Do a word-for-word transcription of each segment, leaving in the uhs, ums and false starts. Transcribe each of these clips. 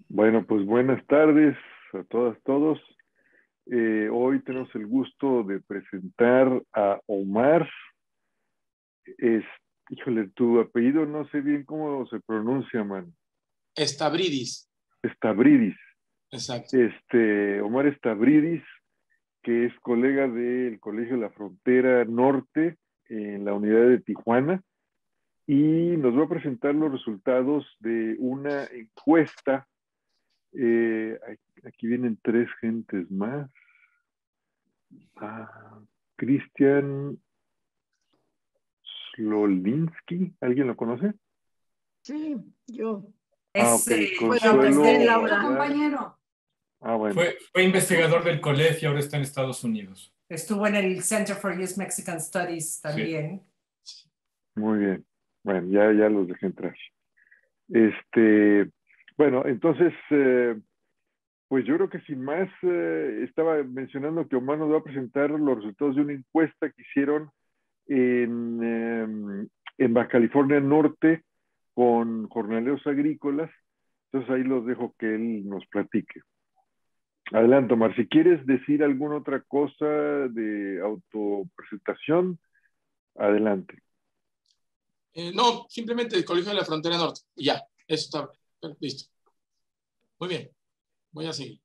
Bueno, pues buenas tardes a todas, todos. Eh, hoy tenemos el gusto de presentar a Omar. Es, híjole, tu apellido no sé bien cómo se pronuncia, man. Stavridis. Stavridis. Exacto. Este, Omar Stavridis, que es colega del Colegio de la Frontera Norte en la unidad de Tijuana, y nos va a presentar los resultados de una encuesta. Eh, aquí vienen tres gentes más. Ah, Cristian Slolinsky, ¿alguien lo conoce? Sí, yo. Ah, Es, ok, eh, Consuelo Fue Laura. Vallar. compañero. Ah, bueno. Fue, fue investigador del colegio, ahora está en Estados Unidos. Estuvo en el Center for Youth Mexican Studies también. Sí. Muy bien. Bueno, ya, ya los dejé entrar. Este, bueno, entonces, eh, pues yo creo que sin más, eh, estaba mencionando que Omar nos va a presentar los resultados de una encuesta que hicieron en, eh, en Baja California Norte con jornaleros agrícolas. Entonces ahí los dejo que él nos platique. Adelante, Omar. Si quieres decir alguna otra cosa de autopresentación, adelante. Eh, no, simplemente el Colegio de la Frontera Norte. Y ya, eso está listo. Muy bien, voy a seguir.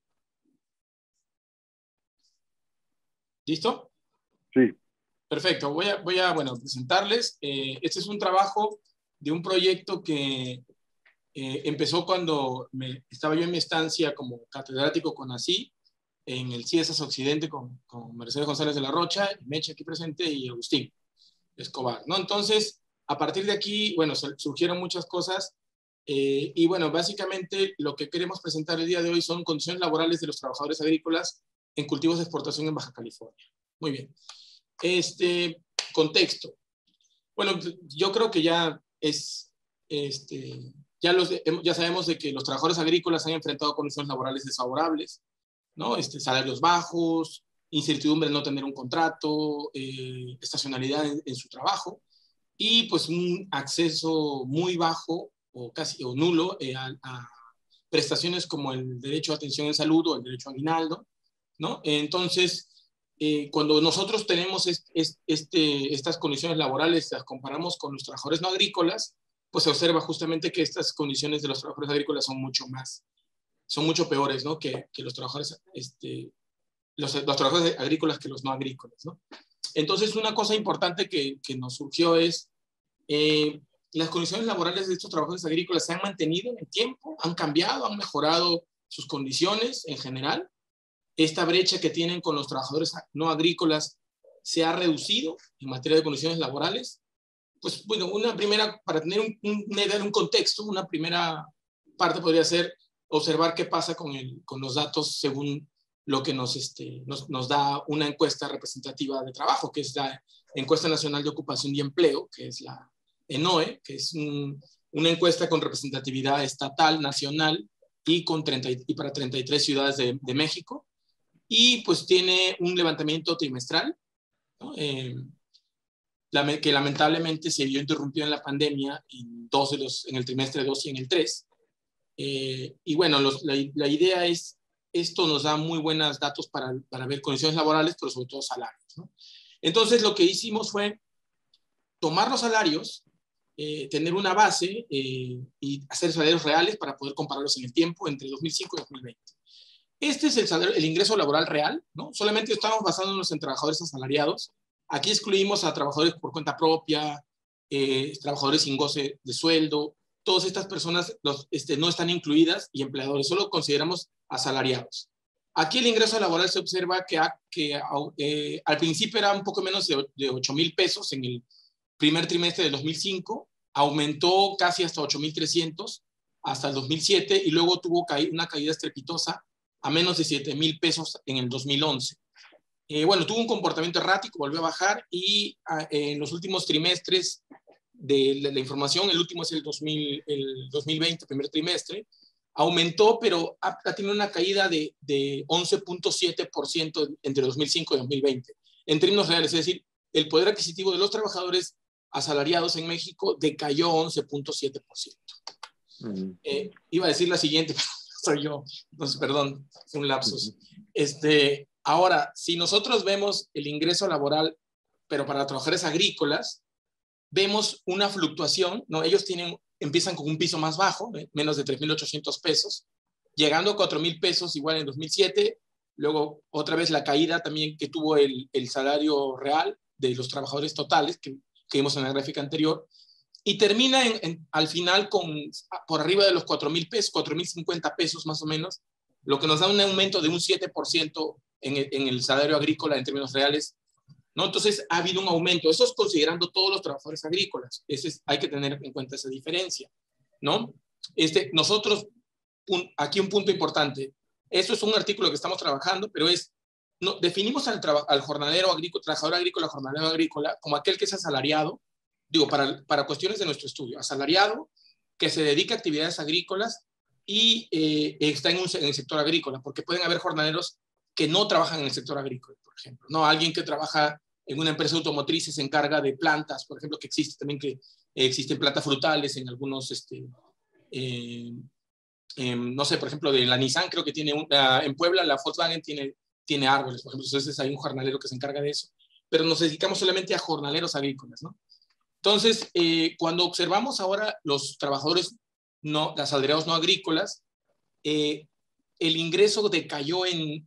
¿Listo? Sí. Perfecto, voy a, voy a bueno, presentarles. Eh, este es un trabajo de un proyecto que eh, empezó cuando me, estaba yo en mi estancia como catedrático con ASI, en el CIESAS Occidente con, con Mercedes González de la Rocha, Meche aquí presente y Agustín Escobar, ¿no? Entonces, a partir de aquí, bueno, surgieron muchas cosas eh, y bueno, básicamente lo que queremos presentar el día de hoy son condiciones laborales de los trabajadores agrícolas en cultivos de exportación en Baja California. Muy bien. Este, contexto. Bueno, yo creo que ya es, este, ya, los, ya sabemos de que los trabajadores agrícolas han enfrentado condiciones laborales desfavorables, ¿no? Este, salarios bajos, incertidumbre de no tener un contrato, eh, estacionalidad en, en su trabajo y pues un acceso muy bajo o casi o nulo eh, a, a prestaciones como el derecho a atención en salud o el derecho a aguinaldo, ¿no? Entonces, eh, cuando nosotros tenemos es, es, este, estas condiciones laborales, las comparamos con los trabajadores no agrícolas, pues se observa justamente que estas condiciones de los trabajadores agrícolas son mucho más, son mucho peores, ¿no? Que, que los trabajadores, este, los, los trabajadores agrícolas que los no agrícolas, ¿no? Entonces, una cosa importante que, que nos surgió es, eh, las condiciones laborales de estos trabajadores agrícolas se han mantenido en el tiempo, han cambiado, han mejorado sus condiciones en general. Esta brecha que tienen con los trabajadores no agrícolas se ha reducido en materia de condiciones laborales. Pues bueno, una primera, para tener un, un, un contexto, una primera parte podría ser observar qué pasa con, el, con los datos según lo que nos, este, nos, nos da una encuesta representativa de trabajo, que es la Encuesta Nacional de Ocupación y Empleo, que es la ENOE, que es un, una encuesta con representatividad estatal, nacional y, con treinta, y para treinta y tres ciudades de, de México. Y pues tiene un levantamiento trimestral, ¿no? eh, que lamentablemente se vio interrumpido en la pandemia en, dos de los, en el trimestre dos y en el tres. Eh, y bueno, los, la, la idea es, esto nos da muy buenos datos para, para ver condiciones laborales, pero sobre todo salarios, ¿no? Entonces lo que hicimos fue tomar los salarios, eh, tener una base eh, y hacer salarios reales para poder compararlos en el tiempo entre dos mil cinco y dos mil veinte. Este es el, salario, el ingreso laboral real, ¿no? Solamente estamos basándonos en trabajadores asalariados. Aquí excluimos a trabajadores por cuenta propia, eh, trabajadores sin goce de sueldo. Todas estas personas los, este, no están incluidas y empleadores, solo consideramos asalariados. Aquí el ingreso laboral se observa que, que eh, al principio era un poco menos de, de ocho mil pesos en el primer trimestre del dos mil cinco, aumentó casi hasta ocho mil trescientos hasta el dos mil siete y luego tuvo ca una caída estrepitosa a menos de siete mil pesos en el dos mil once. Eh, bueno, tuvo un comportamiento errático, volvió a bajar y a, en los últimos trimestres de la, la información, el último es el, dos mil, el dos mil veinte, primer trimestre, aumentó, pero ha, ha tenido una caída de, de once punto siete por ciento entre dos mil cinco y dos mil veinte, en términos reales, es decir, el poder adquisitivo de los trabajadores asalariados en México decayó once punto siete por ciento. Uh-huh. Eh, iba a decir la siguiente, pero soy yo. Entonces, perdón, es un lapsus. Este, ahora, si nosotros vemos el ingreso laboral, pero para trabajadores agrícolas, vemos una fluctuación, ¿no? Ellos tienen, empiezan con un piso más bajo, ¿eh? Menos de tres mil ochocientos pesos, llegando a cuatro mil pesos igual en dos mil siete, luego otra vez la caída también que tuvo el, el salario real de los trabajadores totales, que, que vimos en la gráfica anterior, y termina en, en, al final con, por arriba de los cuatro mil pesos, cuatro mil cincuenta pesos más o menos, lo que nos da un aumento de un siete por ciento en el, en el salario agrícola en términos reales, ¿no? Entonces ha habido un aumento, eso es considerando todos los trabajadores agrícolas. Ese es, hay que tener en cuenta esa diferencia, ¿no? Este, nosotros, un, aquí un punto importante, esto es un artículo que estamos trabajando, pero es, no, definimos al, al jornalero agrícola, trabajador agrícola, jornalero agrícola, como aquel que es asalariado, digo, para, para cuestiones de nuestro estudio, asalariado, que se dedica a actividades agrícolas y eh, está en, un, en el sector agrícola, porque pueden haber jornaleros que no trabajan en el sector agrícola, por ejemplo, ¿no? Alguien que trabaja en una empresa automotriz y se encarga de plantas, por ejemplo, que existe también, que eh, existen plantas frutales en algunos, este, eh, eh, no sé, por ejemplo, de la Nissan, creo que tiene, una, en Puebla la Volkswagen tiene, tiene árboles, por ejemplo, entonces hay un jornalero que se encarga de eso, pero nos dedicamos solamente a jornaleros agrícolas, ¿no? Entonces, eh, cuando observamos ahora los trabajadores, no, asalariados no agrícolas, eh, el ingreso decayó en,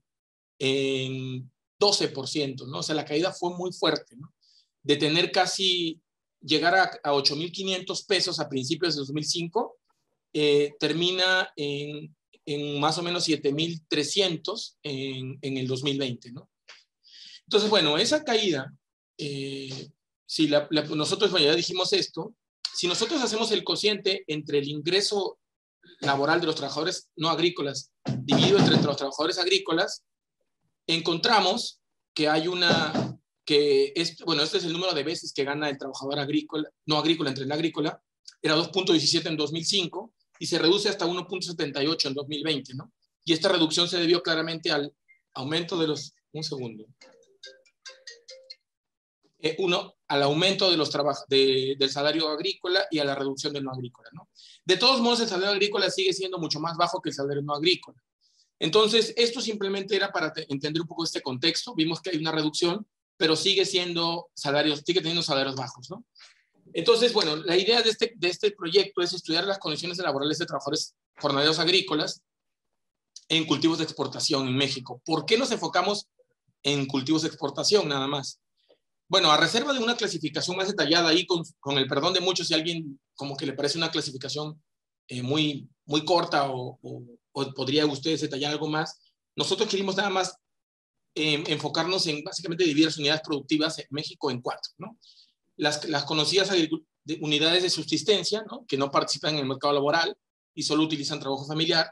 en doce por ciento, ¿no? O sea, la caída fue muy fuerte, ¿no? De tener casi, llegar a, a ocho mil quinientos pesos a principios de dos mil cinco, eh, termina en, en más o menos siete mil trescientos en, en el dos mil veinte, ¿no? Entonces, bueno, esa caída, eh, si la, la, nosotros, bueno, ya dijimos esto, si nosotros hacemos el cociente entre el ingreso laboral de los trabajadores no agrícolas dividido entre los trabajadores agrícolas, encontramos que hay una, que es, bueno, este es el número de veces que gana el trabajador agrícola, no agrícola entre el agrícola, era dos punto diecisiete en dos mil cinco y se reduce hasta uno punto setenta y ocho en dos mil veinte, ¿no? Y esta reducción se debió claramente al aumento de los, un segundo, eh, uno, al aumento de los trabajos de, del salario agrícola y a la reducción del no agrícola, ¿no? De todos modos, el salario agrícola sigue siendo mucho más bajo que el salario no agrícola. Entonces, esto simplemente era para entender un poco este contexto. Vimos que hay una reducción, pero sigue siendo salarios, sigue teniendo salarios bajos, ¿no? Entonces, bueno, la idea de este, de este proyecto es estudiar las condiciones laborales de trabajadores jornaleros agrícolas en cultivos de exportación en México. ¿Por qué nos enfocamos en cultivos de exportación nada más? Bueno, a reserva de una clasificación más detallada ahí, con, con el perdón de muchos, si a alguien como que le parece una clasificación eh, muy, muy corta o, o, o podría ustedes detallar algo más, nosotros queríamos nada más eh, enfocarnos en básicamente dividir las unidades productivas en México en cuatro, ¿no? Las, las conocidas de unidades de subsistencia, ¿no? Que no participan en el mercado laboral y solo utilizan trabajo familiar.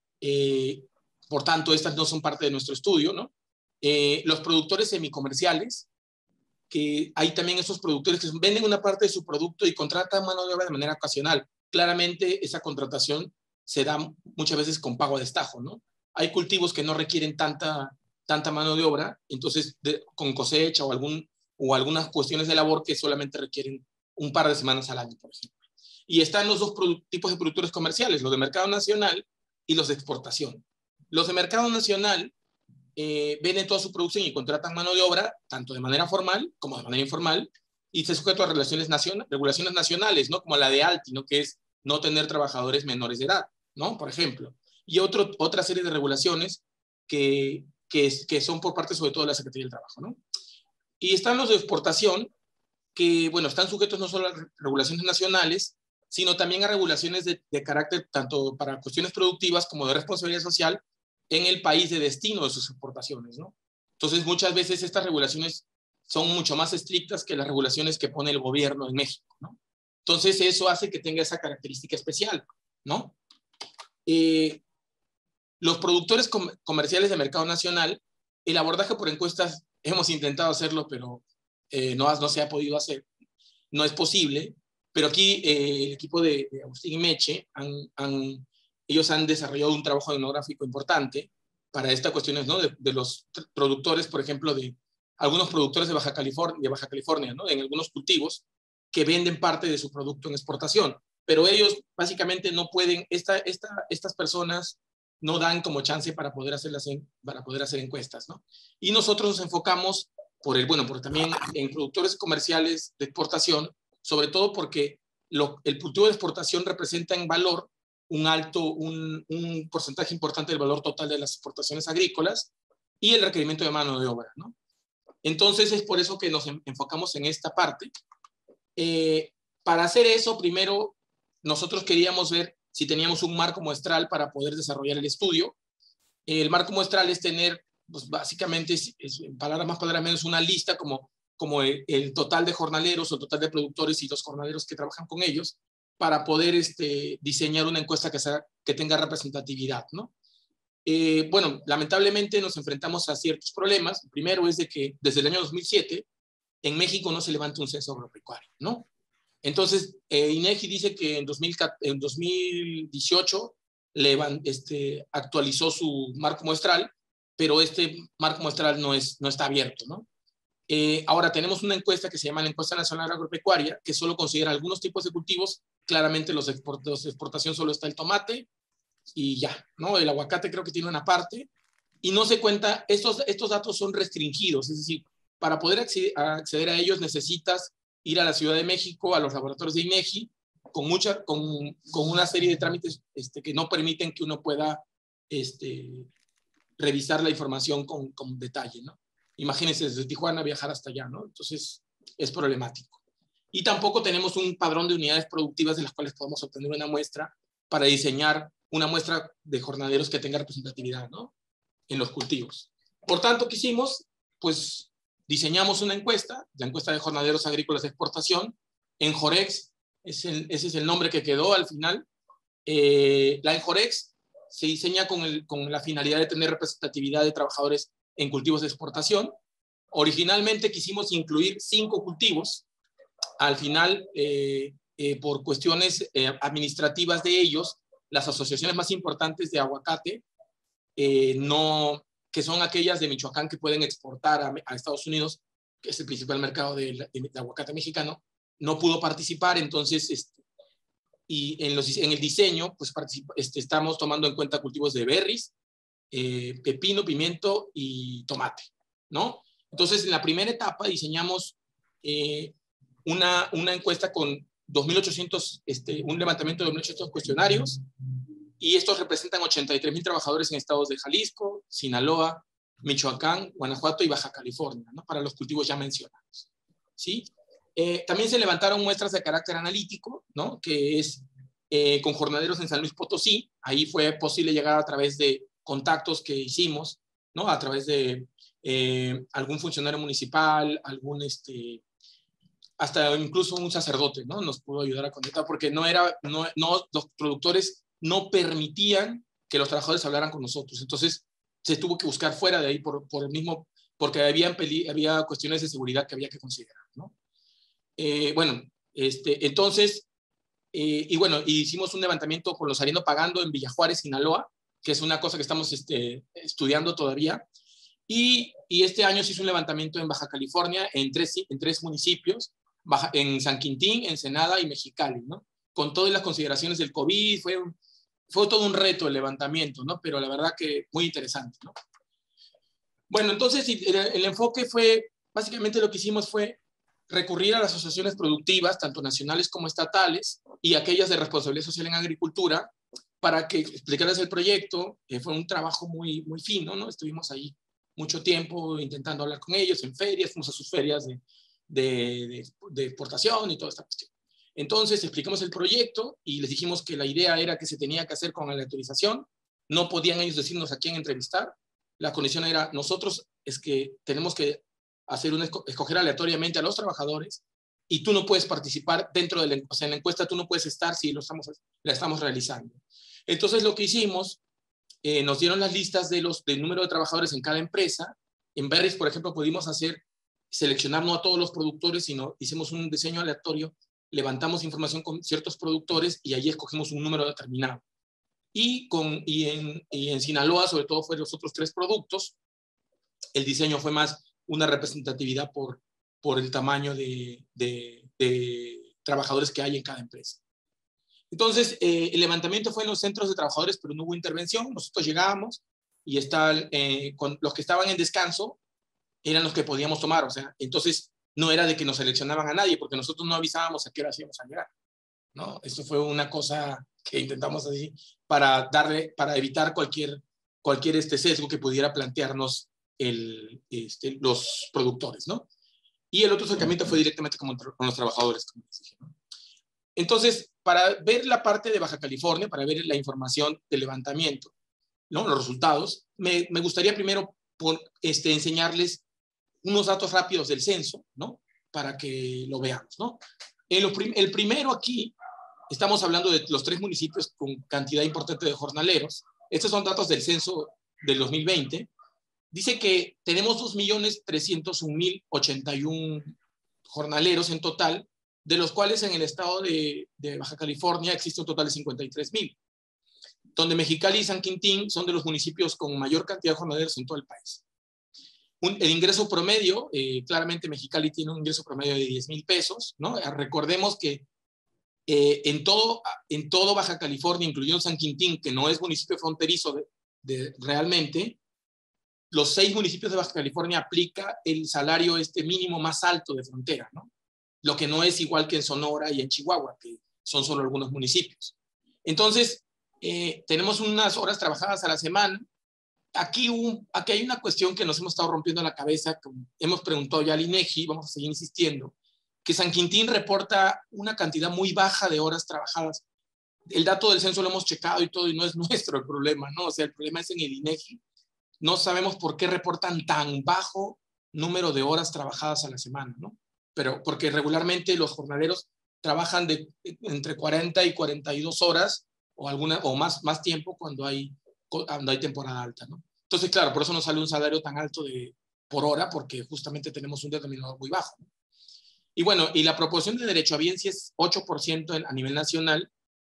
Eh, por tanto, estas no son parte de nuestro estudio, ¿no? Eh, los productores semicomerciales, que hay también esos productores que venden una parte de su producto y contratan mano de obra de manera ocasional. Claramente esa contratación se da muchas veces con pago a destajo, ¿no? Hay cultivos que no requieren tanta, tanta mano de obra, entonces de, con cosecha o, algún, o algunas cuestiones de labor que solamente requieren un par de semanas al año, por ejemplo. Y están los dos tipos de productores comerciales, los de mercado nacional y los de exportación. Los de mercado nacional Eh, venden toda su producción y contratan mano de obra, tanto de manera formal como de manera informal, y se sujeto a relaciones nacional, regulaciones nacionales, ¿no? Como la de ALTI, ¿no? Que es no tener trabajadores menores de edad, ¿no? Por ejemplo. Y otro, otra serie de regulaciones que, que, es, que son por parte sobre todo de la Secretaría del Trabajo, ¿no? Y están los de exportación, que, bueno, están sujetos no solo a regulaciones nacionales, sino también a regulaciones de, de carácter tanto para cuestiones productivas como de responsabilidad social en el país de destino de sus exportaciones, ¿no? Entonces, muchas veces estas regulaciones son mucho más estrictas que las regulaciones que pone el gobierno en México, ¿no? Entonces, eso hace que tenga esa característica especial, ¿no? Eh, los productores com comerciales de mercado nacional, el abordaje por encuestas, hemos intentado hacerlo, pero eh, no, no se ha podido hacer, no es posible, pero aquí eh, el equipo de, de Agustín y Meche han, han ellos han desarrollado un trabajo etnográfico importante para estas cuestiones, ¿no? De, de los productores, por ejemplo, de algunos productores de Baja California, de Baja California, ¿no? En algunos cultivos que venden parte de su producto en exportación, pero ellos básicamente no pueden, esta, esta, estas personas no dan como chance para poder hacer, las, para poder hacer encuestas, ¿no? Y nosotros nos enfocamos por el, bueno, por también en productores comerciales de exportación, sobre todo porque lo, el cultivo de exportación representa en valor un alto, un, un porcentaje importante del valor total de las exportaciones agrícolas y el requerimiento de mano de obra, ¿no? Entonces es por eso que nos enfocamos en esta parte. Eh, para hacer eso, primero nosotros queríamos ver si teníamos un marco muestral para poder desarrollar el estudio. El marco muestral es tener, pues básicamente, es, es, en palabras más, palabras menos, una lista como, como el, el total de jornaleros o el total de productores y los jornaleros que trabajan con ellos para poder este, diseñar una encuesta que, sea, que tenga representatividad, ¿no? Eh, bueno, lamentablemente nos enfrentamos a ciertos problemas. El primero es de que desde el año dos mil siete en México no se levanta un censo agropecuario, ¿no? Entonces, eh, INEGI dice que en, dos mil, en dos mil dieciocho levan, este, actualizó su marco muestral, pero este marco muestral no, es, no está abierto, ¿no? Eh, ahora tenemos una encuesta que se llama la Encuesta Nacional Agropecuaria, que solo considera algunos tipos de cultivos. Claramente los, export, los de exportación solo está el tomate y ya, ¿no? El aguacate creo que tiene una parte, y no se cuenta, estos, estos datos son restringidos, es decir, para poder acceder, acceder a ellos necesitas ir a la Ciudad de México, a los laboratorios de INEGI, con, mucha, con, con una serie de trámites este, que no permiten que uno pueda este, revisar la información con, con detalle, ¿no? Imagínense desde Tijuana viajar hasta allá, ¿no? Entonces es problemático. Y tampoco tenemos un padrón de unidades productivas de las cuales podamos obtener una muestra para diseñar una muestra de jornaleros que tenga representatividad, ¿no? En los cultivos. Por tanto, ¿qué hicimos? Pues diseñamos una encuesta, la encuesta de jornaleros agrícolas de exportación, en Jorex, es el, ese es el nombre que quedó al final. Eh, la Enjorex se diseña con, el, con la finalidad de tener representatividad de trabajadores en cultivos de exportación. Originalmente quisimos incluir cinco cultivos. Al final, eh, eh, por cuestiones eh, administrativas de ellos, las asociaciones más importantes de aguacate, eh, no, que son aquellas de Michoacán que pueden exportar a, a Estados Unidos, que es el principal mercado de, de, de aguacate mexicano, no pudo participar. Entonces, este, y en, los, en el diseño, pues este, estamos tomando en cuenta cultivos de berries, eh, pepino, pimiento y tomate, ¿no? Entonces, en la primera etapa diseñamos eh, una, una encuesta con dos mil ochocientos, este, un levantamiento de dos mil ochocientos cuestionarios, y estos representan ochenta y tres mil trabajadores en estados de Jalisco, Sinaloa, Michoacán, Guanajuato y Baja California, ¿no? Para los cultivos ya mencionados, ¿sí? Eh, también se levantaron muestras de carácter analítico, ¿no? Que es eh, con jornaleros en San Luis Potosí. Ahí fue posible llegar a través de contactos que hicimos, ¿no? A través de eh, algún funcionario municipal, algún, este, hasta incluso un sacerdote, ¿no? Nos pudo ayudar a conectar, porque no era, no, no, los productores no permitían que los trabajadores hablaran con nosotros. Entonces, se tuvo que buscar fuera de ahí por, por el mismo, porque había, había cuestiones de seguridad que había que considerar, ¿no? Eh, bueno, este, entonces, eh, y bueno, hicimos un levantamiento con los Saliendo Pagando en Villajuárez, Sinaloa, que es una cosa que estamos este, estudiando todavía, y, y este año se hizo un levantamiento en Baja California, en tres, en tres municipios, Baja, en San Quintín, Ensenada y Mexicali, ¿no? Con todas las consideraciones del COVID, fue, fue todo un reto el levantamiento, ¿no? Pero la verdad que muy interesante, ¿no? Bueno, entonces el, el enfoque fue, básicamente lo que hicimos fue recurrir a las asociaciones productivas, tanto nacionales como estatales, y aquellas de responsabilidad social en agricultura, para que explicarles el proyecto. Eh, fue un trabajo muy, muy fino, ¿no? Estuvimos ahí mucho tiempo intentando hablar con ellos en ferias, fuimos a sus ferias de, de, de, de exportación y toda esta cuestión. Entonces explicamos el proyecto y les dijimos que la idea era que se tenía que hacer con la autorización. No podían ellos decirnos a quién entrevistar. La condición era, nosotros es que tenemos que hacer un, escoger aleatoriamente a los trabajadores, y tú no puedes participar dentro de la, o sea, en la encuesta tú no puedes estar si lo estamos, la estamos realizando. Entonces lo que hicimos, eh, nos dieron las listas de los, del número de trabajadores en cada empresa. En Berries, por ejemplo, pudimos hacer, seleccionar no a todos los productores, sino hicimos un diseño aleatorio, levantamos información con ciertos productores y ahí escogimos un número determinado. Y, con, y, en, y en Sinaloa, sobre todo, fue los otros tres productos. El diseño fue más una representatividad por, por el tamaño de, de, de trabajadores que hay en cada empresa. Entonces, eh, el levantamiento fue en los centros de trabajadores, pero no hubo intervención. Nosotros llegábamos y está, eh, con los que estaban en descanso eran los que podíamos tomar. O sea, entonces no era de que nos seleccionaban a nadie, porque nosotros no avisábamos a qué hora íbamos a llegar, ¿no? Esto fue una cosa que intentamos así para, darle, para evitar cualquier, cualquier este sesgo que pudiera plantearnos el, este, los productores, ¿no? Y el otro acercamiento fue directamente con, con los trabajadores, como les dije, ¿no? Entonces, para ver la parte de Baja California, para ver la información del levantamiento, ¿no? Los resultados, me, me gustaría primero por, este, enseñarles unos datos rápidos del censo, ¿no? Para que lo veamos, ¿no? En lo prim el primero aquí, estamos hablando de los tres municipios con cantidad importante de jornaleros. Estos son datos del censo del dos mil veinte. Dice que tenemos dos millones trescientos un mil ochenta y uno jornaleros en total, de los cuales en el estado de, de Baja California existe un total de cincuenta y tres mil, donde Mexicali y San Quintín son de los municipios con mayor cantidad de jornaleros en todo el país. Un, el ingreso promedio, eh, claramente Mexicali tiene un ingreso promedio de diez mil pesos, ¿no? Recordemos que eh, en, todo, en todo Baja California, incluyendo San Quintín, que no es municipio fronterizo de, de, realmente, los seis municipios de Baja California aplica el salario este mínimo más alto de frontera, ¿no? Lo que no es igual que en Sonora y en Chihuahua, que son solo algunos municipios. Entonces, eh, tenemos unas horas trabajadas a la semana. Aquí, un, aquí hay una cuestión que nos hemos estado rompiendo la cabeza, hemos preguntado ya al INEGI, vamos a seguir insistiendo, que San Quintín reporta una cantidad muy baja de horas trabajadas. El dato del censo lo hemos checado y todo, y no es nuestro el problema, ¿no? O sea, el problema es en el INEGI. No sabemos por qué reportan tan bajo número de horas trabajadas a la semana, ¿no? Pero porque regularmente los jornaleros trabajan de entre cuarenta y cuarenta y dos horas o, alguna, o más, más tiempo cuando hay, cuando hay temporada alta, ¿no? Entonces, claro, por eso nos sale un salario tan alto de, por hora, porque justamente tenemos un denominador muy bajo, ¿no? Y bueno, y la proporción de derechohabiencia es ocho por ciento en, a nivel nacional,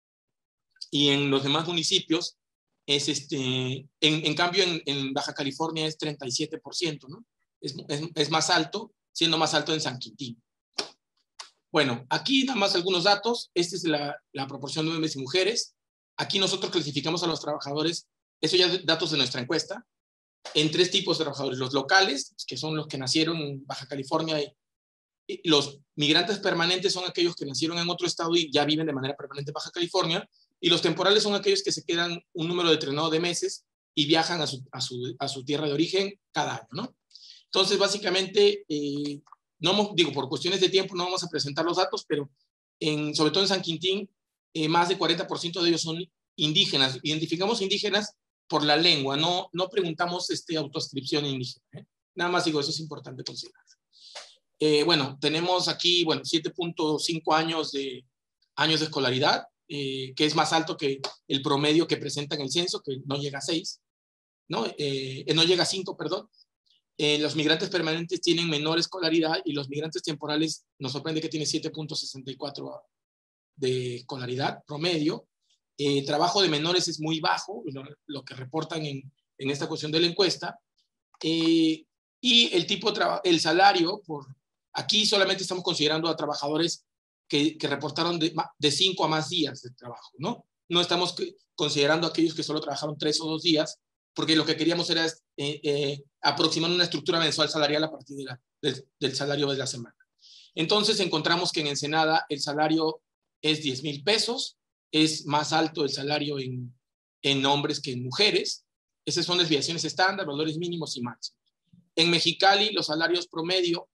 y en los demás municipios es este, en, en cambio en, en Baja California es treinta y siete por ciento, ¿no? Es, es, es más alto, siendo más alto en San Quintín. Bueno, aquí nada más algunos datos. Esta es la, la proporción de hombres y mujeres. Aquí nosotros clasificamos a los trabajadores, eso ya es datos de nuestra encuesta, en tres tipos de trabajadores. Los locales, que son los que nacieron en Baja California, y, y los migrantes permanentes son aquellos que nacieron en otro estado y ya viven de manera permanente en Baja California, y los temporales son aquellos que se quedan un número determinado de meses y viajan a su, a su, a su tierra de origen cada año, ¿no? Entonces, básicamente, eh, no, digo, por cuestiones de tiempo no vamos a presentar los datos, pero en, sobre todo en San Quintín, eh, más de cuarenta por ciento de ellos son indígenas. Identificamos indígenas por la lengua, no, no preguntamos este, autoascripción indígena, ¿eh? Nada más digo, eso es importante considerar. Eh, bueno, tenemos aquí, bueno, siete punto cinco años de, años de escolaridad, eh, que es más alto que el promedio que presenta en el censo, que no llega a seis, ¿no? Eh, no llega a cinco, perdón. Eh, los migrantes permanentes tienen menor escolaridad y los migrantes temporales nos sorprende que tiene siete punto sesenta y cuatro de escolaridad promedio. El eh, trabajo de menores es muy bajo, lo, lo que reportan en, en esta cuestión de la encuesta. Eh, y el tipo de trabajo, el salario, por aquí solamente estamos considerando a trabajadores que, que reportaron de, de cinco a más días de trabajo, ¿no? No estamos considerando a aquellos que solo trabajaron tres o dos días, porque lo que queríamos era eh, eh, aproximar una estructura mensual salarial a partir de la, del, del salario de la semana. Entonces encontramos que en Ensenada el salario es diez mil pesos, es más alto el salario en, en hombres que en mujeres. Esas son desviaciones estándar, valores mínimos y máximos. En Mexicali los salarios promedio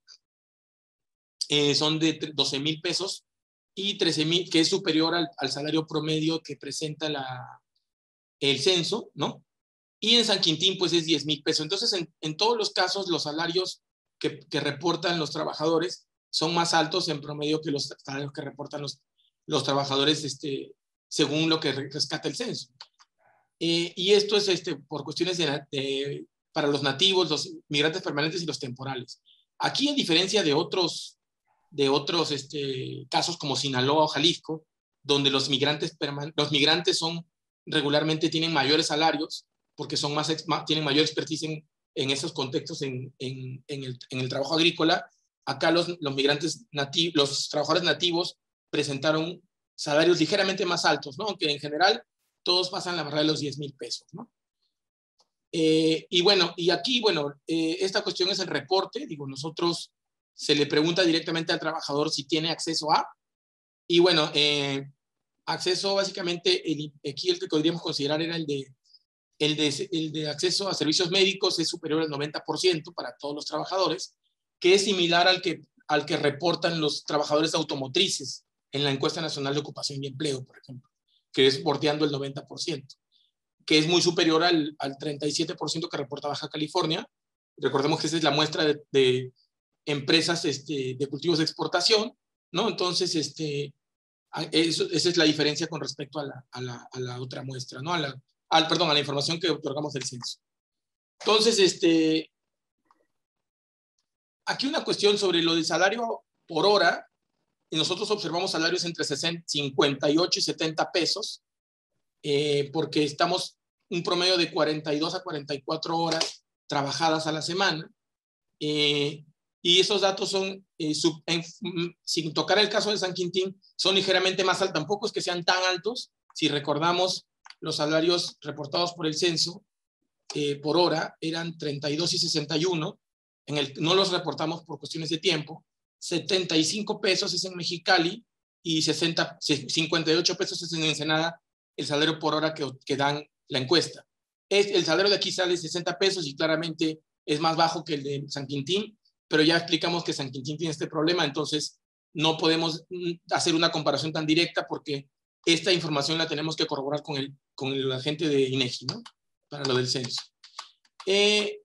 eh, son de doce mil pesos y trece mil, que es superior al, al salario promedio que presenta la, el censo, ¿no? Y en San Quintín, pues es diez mil pesos. Entonces, en, en todos los casos, los salarios que, que reportan los trabajadores son más altos en promedio que los salarios que reportan los, los trabajadores este, según lo que rescata el censo. Eh, y esto es este, por cuestiones de, de, para los nativos, los migrantes permanentes y los temporales. Aquí, a diferencia de otros, de otros este, casos como Sinaloa o Jalisco, donde los migrantes, los migrantes son, regularmente tienen mayores salarios, porque son más, más, tienen mayor expertise en, en esos contextos en, en, en, el, en el trabajo agrícola. Acá los, los migrantes nativos, los trabajadores nativos presentaron salarios ligeramente más altos, ¿no? Aunque en general todos pasan la barrera de los diez mil pesos, ¿no? Eh, y bueno, y aquí, bueno, eh, esta cuestión es el reporte. Digo, nosotros se le pregunta directamente al trabajador si tiene acceso a, y bueno, eh, acceso básicamente, el, aquí el que podríamos considerar era el de, el, de, el de acceso a servicios médicos, es superior al noventa por ciento para todos los trabajadores, que es similar al que, al que reportan los trabajadores automotrices en la encuesta nacional de ocupación y empleo, por ejemplo, que es bordeando el noventa por ciento. Que es muy superior al, al treinta y siete por ciento que reporta Baja California. Recordemos que esa es la muestra de, de empresas este, de cultivos de exportación, ¿no? Entonces, este, eso, esa es la diferencia con respecto a la, a la, a la otra muestra, ¿no? A la, al, perdón, a la información que otorgamos del censo. Entonces, este, aquí una cuestión sobre lo del salario por hora. Y nosotros observamos salarios entre cincuenta y ocho y setenta pesos, eh, porque estamos un promedio de cuarenta y dos a cuarenta y cuatro horas trabajadas a la semana, eh, y esos datos son, eh, sub, en, sin tocar el caso de San Quintín, son ligeramente más altos, tampoco es que sean tan altos. Si recordamos, los salarios reportados por el censo eh, por hora eran treinta y dos y sesenta y uno, en el, no los reportamos por cuestiones de tiempo. setenta y cinco pesos es en Mexicali y sesenta, cincuenta y ocho pesos es en Ensenada, el salario por hora que, que dan la encuesta. Es, el salario de aquí sale sesenta pesos y claramente es más bajo que el de San Quintín, pero ya explicamos que San Quintín tiene este problema, entonces no podemos hacer una comparación tan directa porque esta información la tenemos que corroborar con el, con el agente de INEGI, ¿no? Para lo del censo. Eh,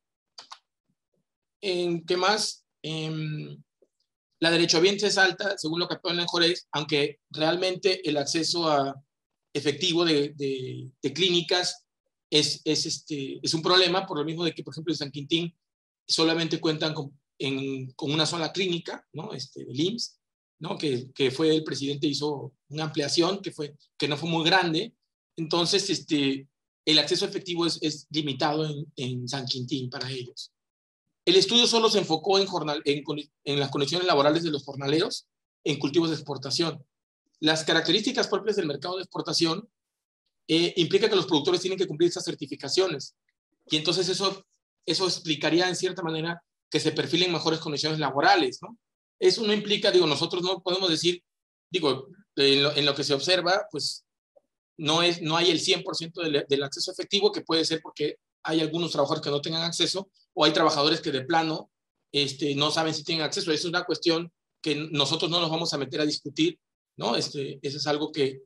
¿en ¿Qué más? Eh, La derechohabiente es alta, según lo que pone en Jorés, aunque realmente el acceso a efectivo de, de, de clínicas es, es, este, es un problema, por lo mismo de que, por ejemplo, en San Quintín solamente cuentan con, en, con una sola clínica, ¿no? Este, del I M S S, ¿no? Que, que fue el presidente hizo una ampliación que, fue, que no fue muy grande. Entonces, este, el acceso efectivo es, es limitado en, en San Quintín para ellos. El estudio solo se enfocó en, jornal, en, en las condiciones laborales de los jornaleros en cultivos de exportación. Las características propias del mercado de exportación eh, implica que los productores tienen que cumplir esas certificaciones. Y entonces eso, eso explicaría en cierta manera que se perfilen mejores condiciones laborales, ¿no? Eso no implica, digo, nosotros no podemos decir, digo, en lo, en lo que se observa, pues no, es, no hay el cien por ciento del, del acceso efectivo, que puede ser porque hay algunos trabajadores que no tengan acceso, o hay trabajadores que de plano este, no saben si tienen acceso. Eso es una cuestión que nosotros no nos vamos a meter a discutir, ¿no? Este, eso es algo que,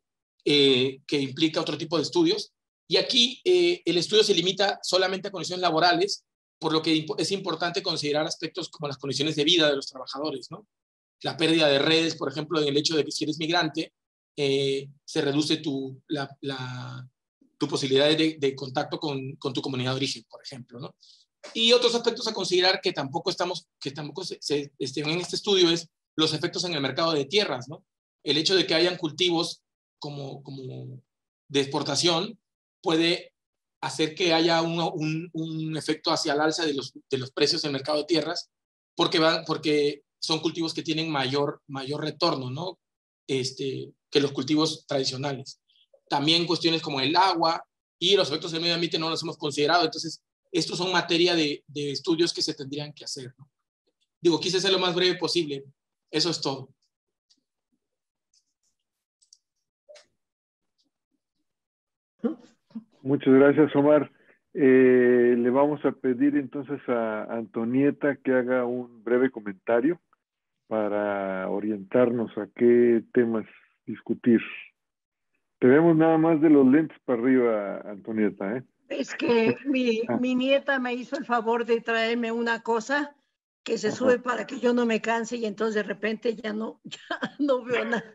eh, que implica otro tipo de estudios. Y aquí eh, el estudio se limita solamente a condiciones laborales, por lo que es importante considerar aspectos como las condiciones de vida de los trabajadores, ¿no? La pérdida de redes, por ejemplo, en el hecho de que si eres migrante, eh, se reduce tu, la, la, tu posibilidad de, de contacto con, con tu comunidad de origen, por ejemplo, ¿no? Y otros aspectos a considerar que tampoco estamos, que tampoco se, se, estén en este estudio es los efectos en el mercado de tierras, ¿no? El hecho de que hayan cultivos como, como de exportación puede hacer que haya un, un, un efecto hacia el alza de los, de los precios en el mercado de tierras, porque, van, porque son cultivos que tienen mayor, mayor retorno, ¿no? Este, que los cultivos tradicionales. También cuestiones como el agua y los efectos del medio ambiente no los hemos considerado. Entonces, estos son materia de, de estudios que se tendrían que hacer, ¿no? Digo, quise ser lo más breve posible. Eso es todo. Muchas gracias, Omar. Eh, le vamos a pedir entonces a Antonieta que haga un breve comentario para orientarnos a qué temas discutir. Te vemos nada más de los lentes para arriba, Antonieta, ¿eh? Es que mi, Ah. mi nieta me hizo el favor de traerme una cosa que se Ajá. sube para que yo no me canse y entonces de repente ya no, ya no veo nada.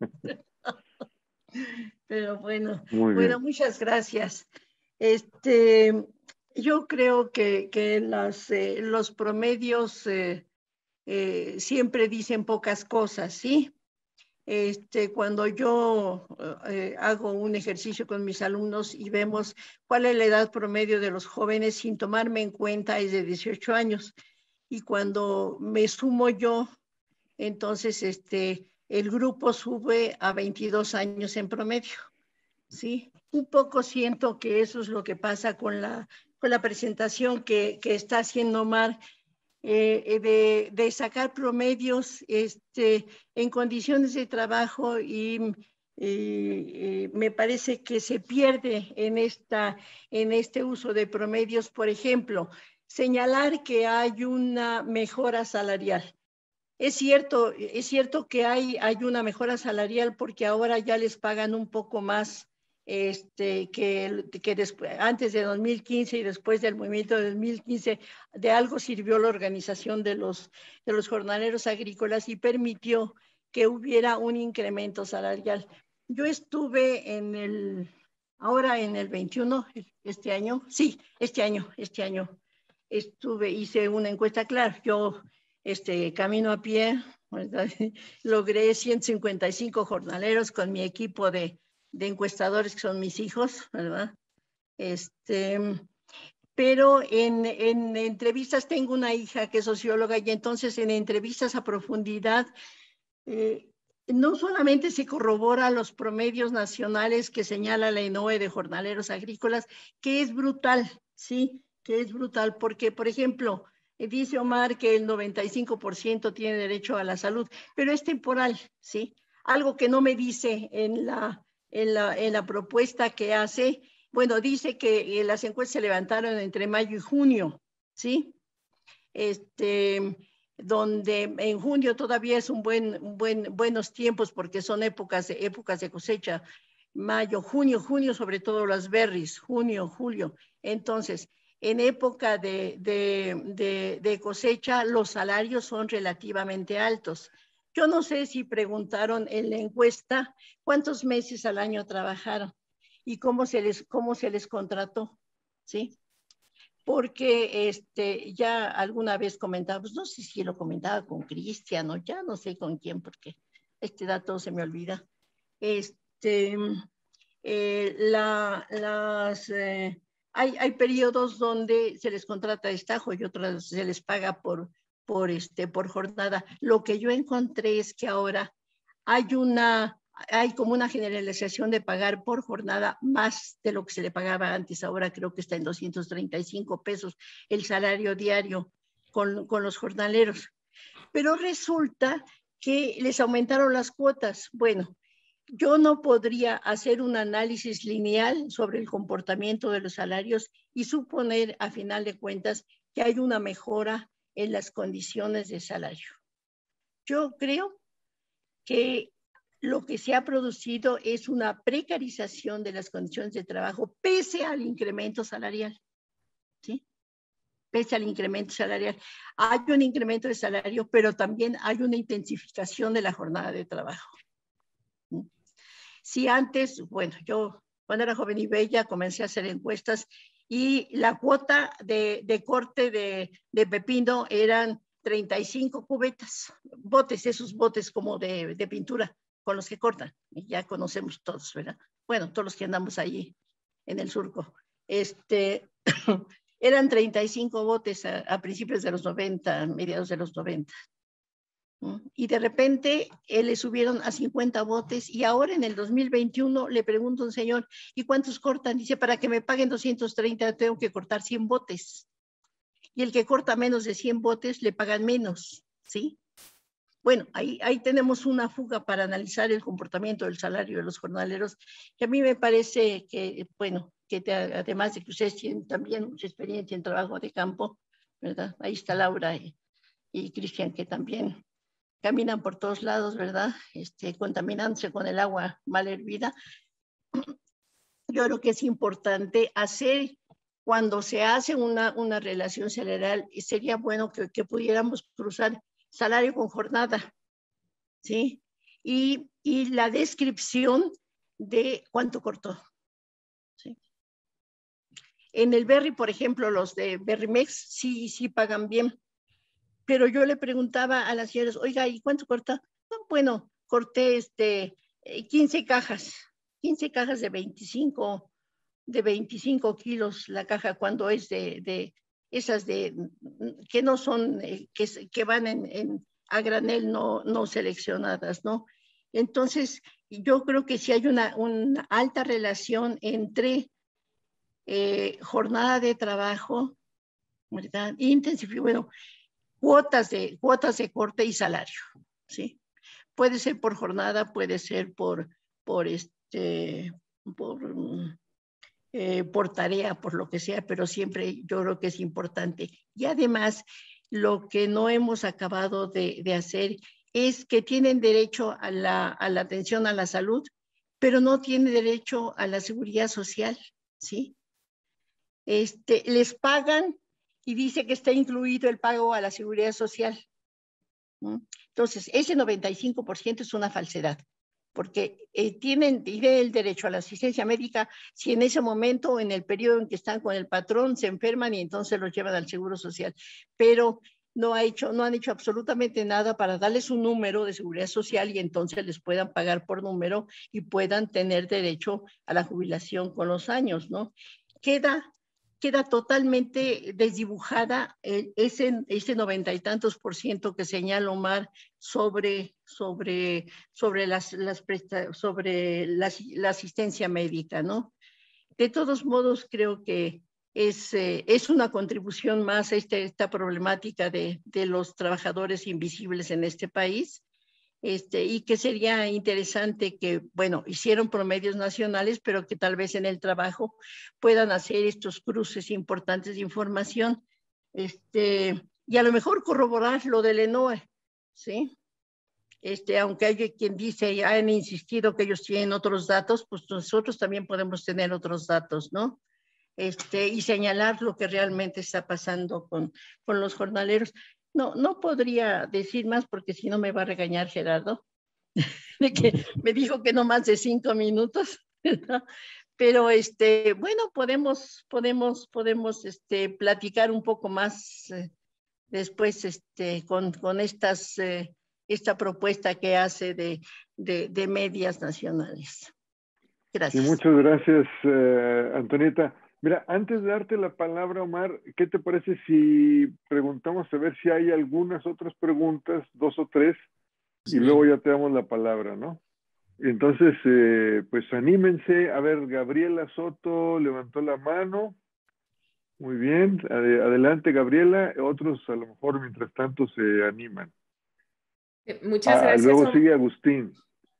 Pero bueno, Muy bueno, bien. muchas gracias. Este, yo creo que, que las, eh, los promedios eh, eh, siempre dicen pocas cosas, ¿sí? Este, cuando yo eh, hago un ejercicio con mis alumnos y vemos cuál es la edad promedio de los jóvenes sin tomarme en cuenta es de dieciocho años. Y cuando me sumo yo, entonces este, el grupo sube a veintidós años en promedio, ¿sí? Un poco siento que eso es lo que pasa con la, con la presentación que, que está haciendo Omar, eh, de, de sacar promedios este, en condiciones de trabajo y, y, y me parece que se pierde en, esta, en este uso de promedios. Por ejemplo, señalar que hay una mejora salarial. Es cierto, es cierto que hay, hay una mejora salarial porque ahora ya les pagan un poco más este, que, que después, antes de dos mil quince y después del movimiento de dos mil quince. De algo sirvió la organización de los, de los jornaleros agrícolas y permitió que hubiera un incremento salarial. Yo estuve en el, ahora en el veintiuno, este año, sí, este año, este año, estuve, hice una encuesta, claro, yo este, camino a pie, ¿verdad? Logré ciento cincuenta y cinco jornaleros con mi equipo de, de encuestadores que son mis hijos, ¿verdad? Este, pero en, en entrevistas, tengo una hija que es socióloga y entonces en entrevistas a profundidad, eh, no solamente se corrobora los promedios nacionales que señala la ENOE de jornaleros agrícolas, que es brutal, ¿sí? Que es brutal, porque, por ejemplo, dice Omar que el noventa y cinco por ciento tiene derecho a la salud, pero es temporal, ¿sí? Algo que no me dice en la, en la, en la propuesta que hace, bueno, dice que las encuestas se levantaron entre mayo y junio, ¿sí? Este, donde en junio todavía es un buen, un buen, buenos tiempos porque son épocas, épocas de cosecha, mayo, junio, junio, sobre todo las berries, junio, julio. Entonces, en época de, de, de, de cosecha, los salarios son relativamente altos. Yo no sé si preguntaron en la encuesta cuántos meses al año trabajaron y cómo se les, cómo se les contrató, ¿sí? Porque este, ya alguna vez comentábamos, no sé si lo comentaba con Cristian o ya no sé con quién, porque este dato se me olvida. Este, eh, la, las, eh, hay, hay periodos donde se les contrata a destajo y otros se les paga por, por, este, por jornada. Lo que yo encontré es que ahora hay una, hay como una generalización de pagar por jornada más de lo que se le pagaba antes. Ahora creo que está en doscientos treinta y cinco pesos el salario diario con, con los jornaleros. Pero resulta que les aumentaron las cuotas. Bueno, yo no podría hacer un análisis lineal sobre el comportamiento de los salarios y suponer, a final de cuentas, que hay una mejora en las condiciones de salario. Yo creo que lo que se ha producido es una precarización de las condiciones de trabajo pese al incremento salarial, ¿sí? Pese al incremento salarial. Hay un incremento de salario, pero también hay una intensificación de la jornada de trabajo. Si antes, bueno, yo cuando era joven y bella comencé a hacer encuestas y la cuota de, de corte de, de pepino eran treinta y cinco cubetas, botes, esos botes como de, de pintura con los que cortan, y ya conocemos todos, ¿verdad? Bueno, todos los que andamos allí en el surco. Este, eran treinta y cinco botes a, a principios de los noventa, mediados de los noventa. Y de repente eh, le subieron a cincuenta botes y ahora en el dos mil veintiuno le pregunto a un señor, ¿y cuántos cortan? Dice, para que me paguen doscientos treinta tengo que cortar cien botes. Y el que corta menos de cien botes le pagan menos, ¿sí? Bueno, ahí, ahí tenemos una fuga para analizar el comportamiento del salario de los jornaleros, que a mí me parece que, bueno, que te, además de que ustedes tienen también mucha experiencia en trabajo de campo, ¿verdad? Ahí está Laura y, y Cristian, que también caminan por todos lados, ¿verdad? Este, contaminándose con el agua mal hervida. Yo creo que es importante hacer, cuando se hace una, una relación salarial, sería bueno que, que pudiéramos cruzar salario con jornada, ¿sí? Y, y la descripción de cuánto cortó, ¿sí? En el Berry, por ejemplo, los de Berrymex sí, sí pagan bien, pero yo le preguntaba a las señoras, oiga, ¿y cuánto corta? No, bueno, corté este, quince cajas, quince cajas de veinticinco, de veinticinco kilos la caja, cuando es de, de esas de, que no son, que, que van en, en, a granel no, no seleccionadas, ¿no? Entonces, yo creo que sí hay una, una alta relación entre eh, jornada de trabajo, ¿verdad? Intensificación, bueno, cuotas de, cuotas de corte y salario, ¿sí? Puede ser por jornada, puede ser por, por, este, por, eh, por tarea, por lo que sea, pero siempre yo creo que es importante. Y además, lo que no hemos acabado de, de hacer es que tienen derecho a la, a la atención a la salud, pero no tienen derecho a la seguridad social, ¿sí? Este, les pagan y dice que está incluido el pago a la seguridad social. ¿No? Entonces, ese noventa y cinco por ciento es una falsedad, porque eh, tienen, tienen el derecho a la asistencia médica si en ese momento, en el periodo en que están con el patrón, se enferman y entonces los llevan al seguro social. Pero no, ha hecho, no han hecho absolutamente nada para darles un número de seguridad social y entonces les puedan pagar por número y puedan tener derecho a la jubilación con los años, ¿no? Queda queda totalmente desdibujada eh, ese, ese noventa y tantos por ciento que señala Omar sobre, sobre, sobre, las, las presta, sobre la, la asistencia médica, ¿no? De todos modos, creo que es, eh, es una contribución más a este, esta problemática de, de los trabajadores invisibles en este país. Este, y que sería interesante que, bueno, hicieron promedios nacionales, pero que tal vez en el trabajo puedan hacer estos cruces importantes de información, este, y a lo mejor corroborar lo del ENOE, ¿sí? Este, aunque hay quien dice, han insistido que ellos tienen otros datos, pues nosotros también podemos tener otros datos, ¿no? Este, y señalar lo que realmente está pasando con, con los jornaleros. No, no podría decir más porque si no me va a regañar Gerardo, de que me dijo que no más de cinco minutos, ¿verdad? Pero este, bueno, podemos, podemos, podemos este, platicar un poco más eh, después este, con, con estas, eh, esta propuesta que hace de, de, de medias nacionales. Gracias. Sí, muchas gracias, eh, Antonieta. Mira, antes de darte la palabra, Omar, ¿qué te parece si preguntamos a ver si hay algunas otras preguntas, dos o tres, sí, y luego ya te damos la palabra, ¿no? Entonces, eh, pues anímense. A ver, Gabriela Soto levantó la mano. Muy bien. Adelante, Gabriela. Otros a lo mejor mientras tanto se animan. Muchas ah, gracias. Luego sigue Agustín.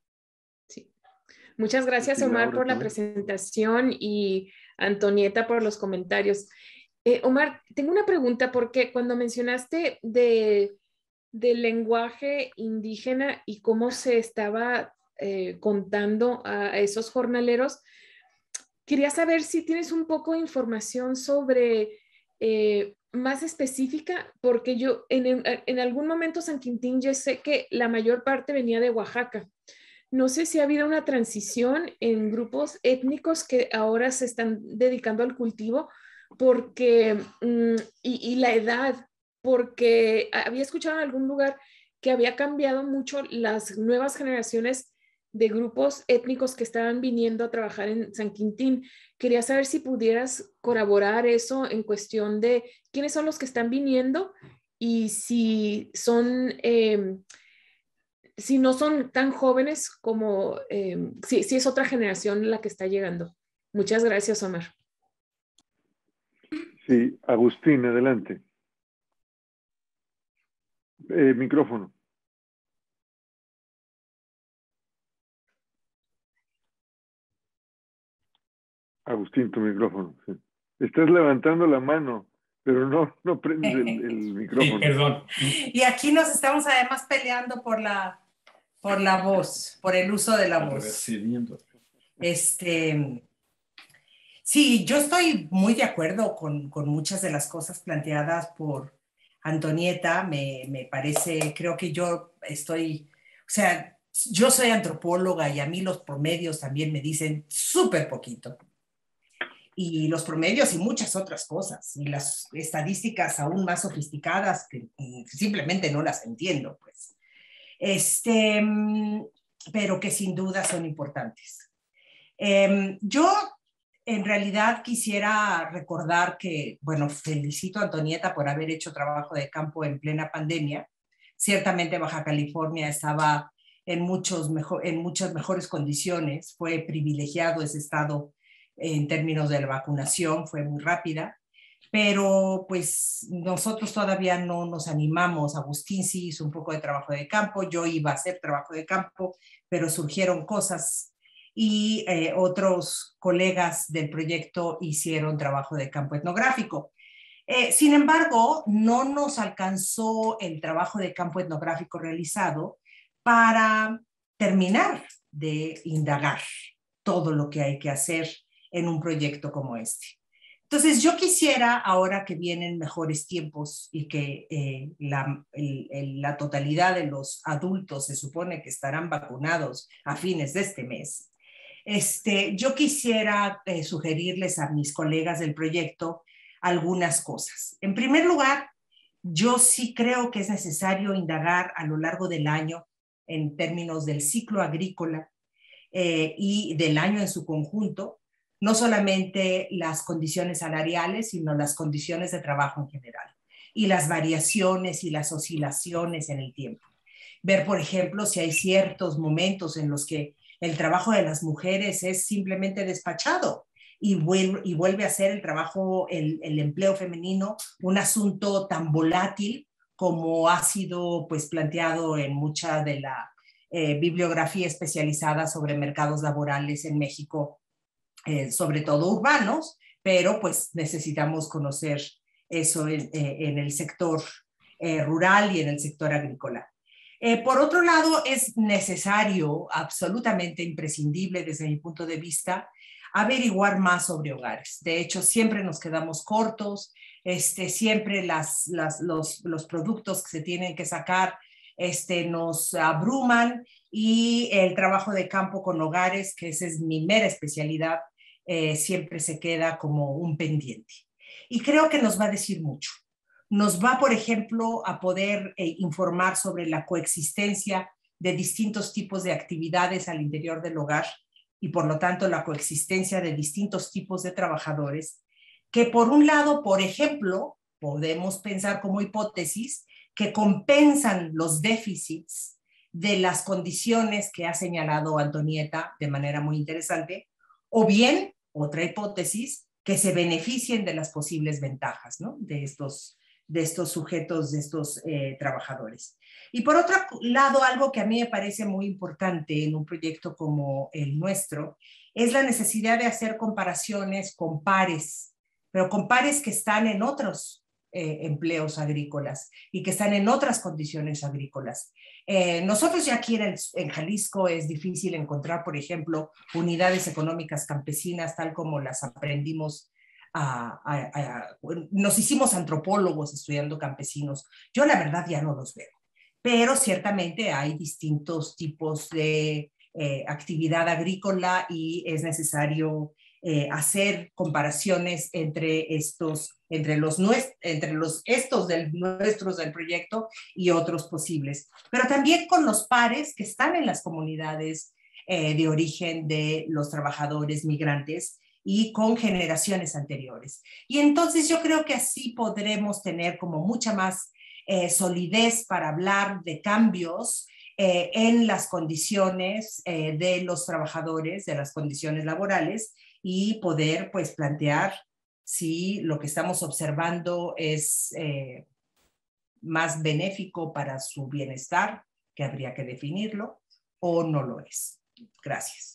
Sí. Muchas gracias, sí, Omar, por la también. presentación y Antonieta por los comentarios. Eh, Omar, tengo una pregunta porque cuando mencionaste de, del lenguaje indígena y cómo se estaba eh, contando a, a esos jornaleros, quería saber si tienes un poco de información sobre eh, más específica, porque yo en, en algún momento San Quintín yo sé que la mayor parte venía de Oaxaca. No sé si ha habido una transición en grupos étnicos que ahora se están dedicando al cultivo porque, mm, y, y la edad, porque había escuchado en algún lugar que había cambiado mucho las nuevas generaciones de grupos étnicos que estaban viniendo a trabajar en San Quintín. Quería saber si pudieras corroborar eso en cuestión de quiénes son los que están viniendo y si son... Eh, si no son tan jóvenes como, eh, si, si es otra generación la que está llegando. Muchas gracias, Omar. Sí, Agustín, adelante. Eh, micrófono. Agustín, tu micrófono. Sí. Estás levantando la mano, pero no, no prendes el, el micrófono. Sí, perdón. Y aquí nos estamos además peleando por la... Por la voz, por el uso de la voz. Este, sí, yo estoy muy de acuerdo con, con muchas de las cosas planteadas por Antonieta. Me, me parece, creo que yo estoy, o sea, yo soy antropóloga y a mí los promedios también me dicen súper poquito. Y los promedios y muchas otras cosas. Y las estadísticas aún más sofisticadas que simplemente no las entiendo, pues. Este, pero que sin duda son importantes. Eh, yo en realidad quisiera recordar que, bueno, felicito a Antonieta por haber hecho trabajo de campo en plena pandemia. Ciertamente Baja California estaba en, muchos mejor, en muchas mejores condiciones. Fue privilegiado ese estado en términos de la vacunación, fue muy rápida, pero pues nosotros todavía no nos animamos. Agustín sí hizo un poco de trabajo de campo, yo iba a hacer trabajo de campo, pero surgieron cosas y eh, otros colegas del proyecto hicieron trabajo de campo etnográfico. Eh, sin embargo, no nos alcanzó el trabajo de campo etnográfico realizado para terminar de indagar todo lo que hay que hacer en un proyecto como este. Entonces, yo quisiera, ahora que vienen mejores tiempos y que eh, la, el, el, la totalidad de los adultos se supone que estarán vacunados a fines de este mes, este, yo quisiera eh, sugerirles a mis colegas del proyecto algunas cosas. En primer lugar, yo sí creo que es necesario indagar a lo largo del año en términos del ciclo agrícola eh, y del año en su conjunto, no solamente las condiciones salariales, sino las condiciones de trabajo en general y las variaciones y las oscilaciones en el tiempo. Ver, por ejemplo, si hay ciertos momentos en los que el trabajo de las mujeres es simplemente despachado y vuelve, y vuelve a ser el trabajo, el, el empleo femenino, un asunto tan volátil como ha sido pues, planteado en mucha de la eh, bibliografía especializada sobre mercados laborales en México, eh, sobre todo urbanos, pero pues necesitamos conocer eso en, en el sector eh, rural y en el sector agrícola. Eh, por otro lado, es necesario, absolutamente imprescindible desde mi punto de vista, averiguar más sobre hogares. De hecho, siempre nos quedamos cortos, este, siempre las, las, los, los productos que se tienen que sacar este, nos abruman y el trabajo de campo con hogares, que esa es mi mera especialidad, eh, siempre se queda como un pendiente. Y creo que nos va a decir mucho. Nos va, por ejemplo, a poder eh, informar sobre la coexistencia de distintos tipos de actividades al interior del hogar y, por lo tanto, la coexistencia de distintos tipos de trabajadores que, por un lado, por ejemplo, podemos pensar como hipótesis que compensan los déficits de las condiciones que ha señalado Antonieta de manera muy interesante, o bien, otra hipótesis, que se beneficien de las posibles ventajas, ¿no? de estos de estos sujetos, de estos eh, trabajadores. Y por otro lado, algo que a mí me parece muy importante en un proyecto como el nuestro, es la necesidad de hacer comparaciones con pares, pero con pares que están en otros eh, empleos agrícolas y que están en otras condiciones agrícolas. Eh, nosotros ya aquí en, el, en Jalisco es difícil encontrar, por ejemplo, unidades económicas campesinas tal como las aprendimos. A, a, a, nos hicimos antropólogos estudiando campesinos. Yo la verdad ya no los veo, pero ciertamente hay distintos tipos de eh, actividad agrícola y es necesario eh, hacer comparaciones entre estos, entre los, entre los estos del, nuestros del proyecto y otros posibles, pero también con los pares que están en las comunidades eh, de origen de los trabajadores migrantes y con generaciones anteriores. Y entonces yo creo que así podremos tener como mucha más eh, solidez para hablar de cambios eh, en las condiciones eh, de los trabajadores, de las condiciones laborales, y poder pues plantear si lo que estamos observando es eh, más benéfico para su bienestar, que habría que definirlo, o no lo es. Gracias.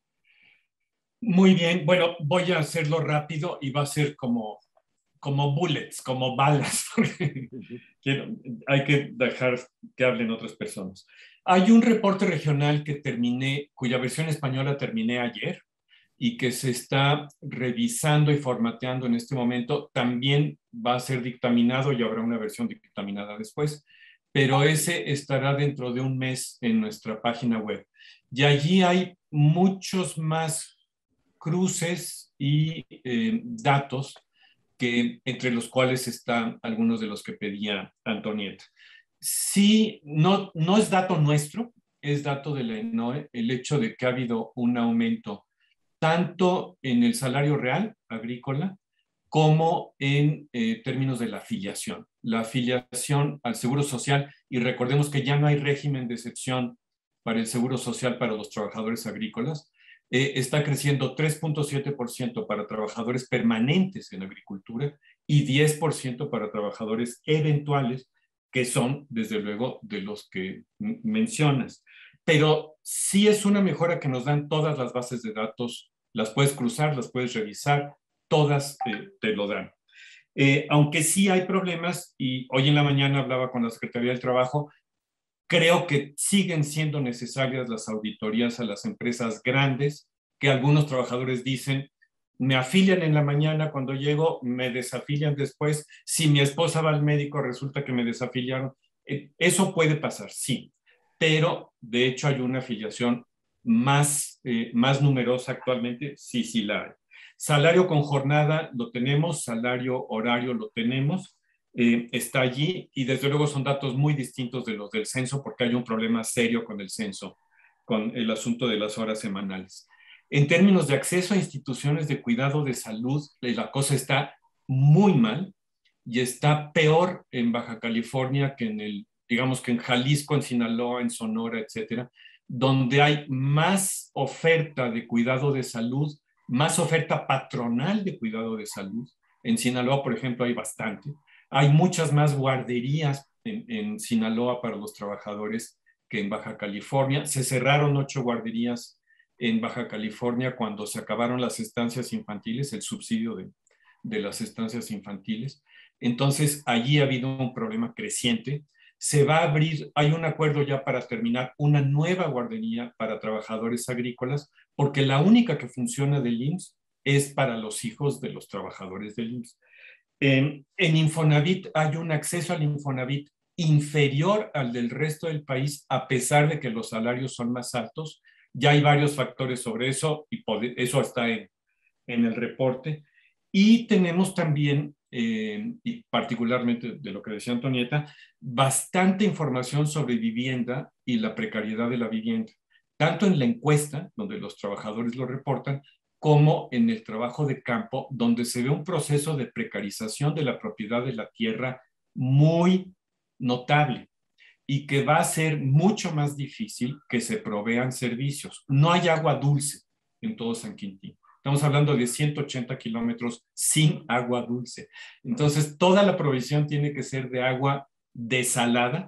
Muy bien, bueno, voy a hacerlo rápido y va a ser como, como bullets, como balas, porque quiero, hay que dejar que hablen otras personas. Hay un reporte regional que terminé, cuya versión española terminé ayer y que se está revisando y formateando en este momento. También va a ser dictaminado y habrá una versión dictaminada después, pero ese estará dentro de un mes en nuestra página web. Y allí hay muchos más cruces y eh, datos que, entre los cuales están algunos de los que pedía Antonieta. Sí, no, no es dato nuestro, es dato de la ENOE, el hecho de que ha habido un aumento tanto en el salario real agrícola como en eh, términos de la afiliación. La afiliación al Seguro Social, y recordemos que ya no hay régimen de excepción para el seguro social para los trabajadores agrícolas. Eh, está creciendo tres punto siete por ciento para trabajadores permanentes en agricultura y diez por ciento para trabajadores eventuales, que son, desde luego, de los que mencionas. Pero sí es una mejora que nos dan todas las bases de datos, las puedes cruzar, las puedes revisar, todas eh, te lo dan. Eh, aunque sí hay problemas, y hoy en la mañana hablaba con la Secretaría del Trabajo, creo que siguen siendo necesarias las auditorías a las empresas grandes, que algunos trabajadores dicen, me afilian en la mañana, cuando llego me desafilian después, si mi esposa va al médico resulta que me desafiliaron. Eso puede pasar, sí, pero de hecho hay una afiliación más, eh, más numerosa actualmente, sí, sí la hay. Salario con jornada lo tenemos, salario horario lo tenemos, eh, está allí, y desde luego son datos muy distintos de los del censo, porque hay un problema serio con el censo, con el asunto de las horas semanales. En términos de acceso a instituciones de cuidado de salud, la cosa está muy mal, y está peor en Baja California que en el, digamos que en Jalisco, en Sinaloa, en Sonora, etcétera, donde hay más oferta de cuidado de salud, más oferta patronal de cuidado de salud. En Sinaloa, por ejemplo, hay bastante. Hay muchas más guarderías en, en Sinaloa para los trabajadores que en Baja California. Se cerraron ocho guarderías en Baja California cuando se acabaron las estancias infantiles, el subsidio de, de las estancias infantiles. Entonces, allí ha habido un problema creciente. Se va a abrir, hay un acuerdo ya para terminar, una nueva guardería para trabajadores agrícolas, porque la única que funciona del I M S S es para los hijos de los trabajadores del I M S S. En, en Infonavit hay un acceso al Infonavit inferior al del resto del país, a pesar de que los salarios son más altos. Ya hay varios factores sobre eso, y eso está en, en el reporte. Y tenemos también, eh, y particularmente de lo que decía Antonieta, bastante información sobre vivienda y la precariedad de la vivienda, tanto en la encuesta, donde los trabajadores lo reportan, como en el trabajo de campo, donde se ve un proceso de precarización de la propiedad de la tierra muy notable, y que va a ser mucho más difícil que se provean servicios. No hay agua dulce en todo San Quintín. Estamos hablando de ciento ochenta kilómetros sin agua dulce. Entonces, toda la provisión tiene que ser de agua desalada,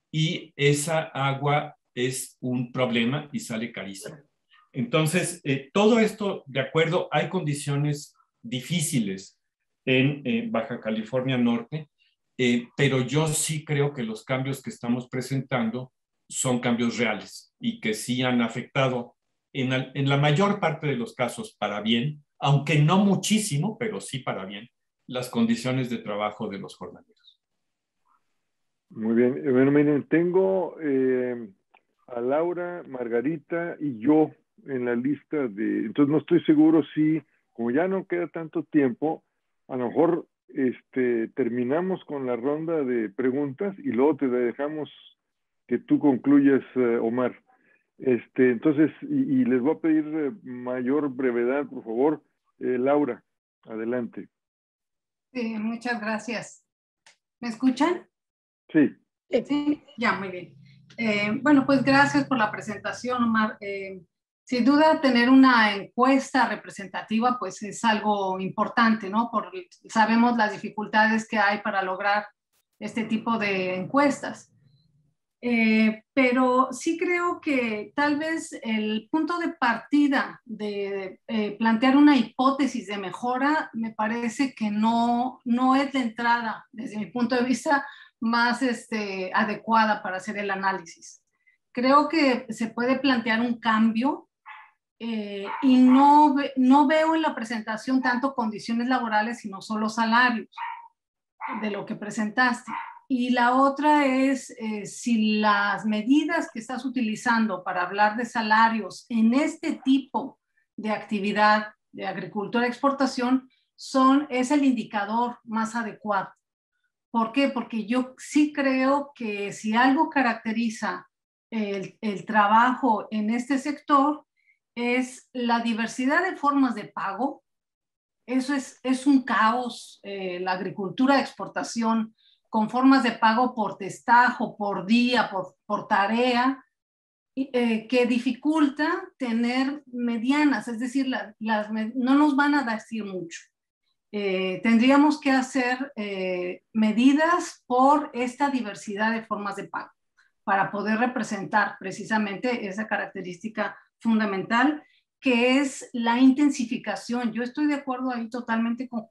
y esa agua es un problema y sale carísima. Entonces, eh, todo esto, de acuerdo, hay condiciones difíciles en eh, Baja California Norte, eh, pero yo sí creo que los cambios que estamos presentando son cambios reales y que sí han afectado en, en la mayor parte de los casos para bien, aunque no muchísimo, pero sí para bien, las condiciones de trabajo de los jornaleros. Muy bien. Bueno, miren, tengo eh, a Laura, Margarita y yo en la lista de... Entonces no estoy seguro si, como ya no queda tanto tiempo, a lo mejor este, terminamos con la ronda de preguntas y luego te dejamos que tú concluyas, eh, Omar. Este, entonces, y, y les voy a pedir eh, mayor brevedad, por favor. Eh, Laura, adelante. Sí, muchas gracias. ¿Me escuchan? Sí. Sí, ya, muy bien. Eh, bueno, pues gracias por la presentación, Omar. Eh, sin duda, tener una encuesta representativa, pues es algo importante, ¿no? Porque sabemos las dificultades que hay para lograr este tipo de encuestas. Eh, pero sí creo que tal vez el punto de partida de eh, plantear una hipótesis de mejora me parece que no, no es de entrada, desde mi punto de vista, más este, adecuada para hacer el análisis. Creo que se puede plantear un cambio eh, y no, no veo en la presentación tanto condiciones laborales, sino solo salarios de lo que presentaste. Y la otra es eh, si las medidas que estás utilizando para hablar de salarios en este tipo de actividad de agricultura de exportación son, es el indicador más adecuado. ¿Por qué? Porque yo sí creo que si algo caracteriza el, el trabajo en este sector es la diversidad de formas de pago. Eso es, es un caos, eh, la agricultura de exportación, con formas de pago por testajo, por día, por, por tarea, eh, que dificulta tener medianas, es decir, la, las, no nos van a decir mucho. Eh, tendríamos que hacer eh, medidas por esta diversidad de formas de pago para poder representar precisamente esa característica fundamental que es la intensificación. Yo estoy de acuerdo ahí totalmente con,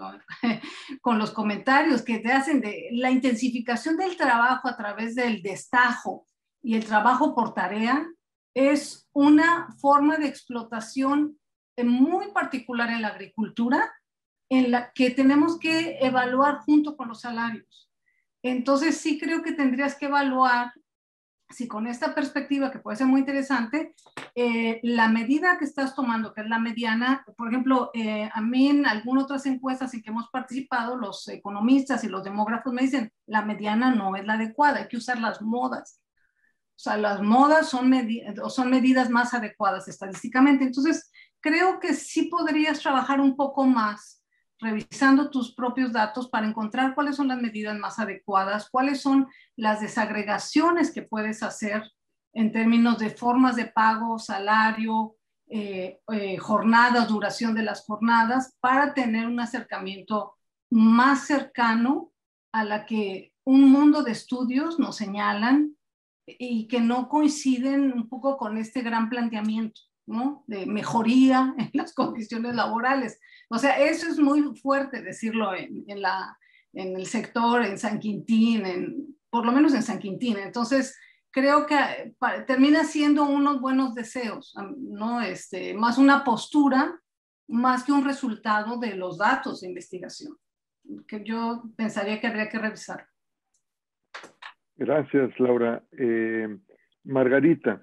con los comentarios que te hacen de la intensificación del trabajo a través del destajo y el trabajo por tarea es una forma de explotación muy particular en la agricultura en la que tenemos que evaluar junto con los salarios. Entonces sí creo que tendrías que evaluar si con esta perspectiva, que puede ser muy interesante, eh, la medida que estás tomando, que es la mediana, por ejemplo, eh, a mí en algunas otras encuestas en que hemos participado, los economistas y los demógrafos me dicen, la mediana no es la adecuada, hay que usar las modas. O sea, las modas son, medi son medidas más adecuadas estadísticamente. Entonces, creo que sí podrías trabajar un poco más revisando tus propios datos para encontrar cuáles son las medidas más adecuadas, cuáles son las desagregaciones que puedes hacer en términos de formas de pago, salario, eh, eh, jornadas, duración de las jornadas, para tener un acercamiento más cercano a la que un mundo de estudios nos señalan y que no coinciden un poco con este gran planteamiento, ¿no? De mejoría en las condiciones laborales. O sea, eso es muy fuerte decirlo en, en, la, en el sector, en San Quintín, en, por lo menos en San Quintín. Entonces, creo que para, termina siendo unos buenos deseos, ¿no? Este, más una postura, más que un resultado de los datos de investigación, que yo pensaría que habría que revisar. Gracias, Laura. Eh, Margarita.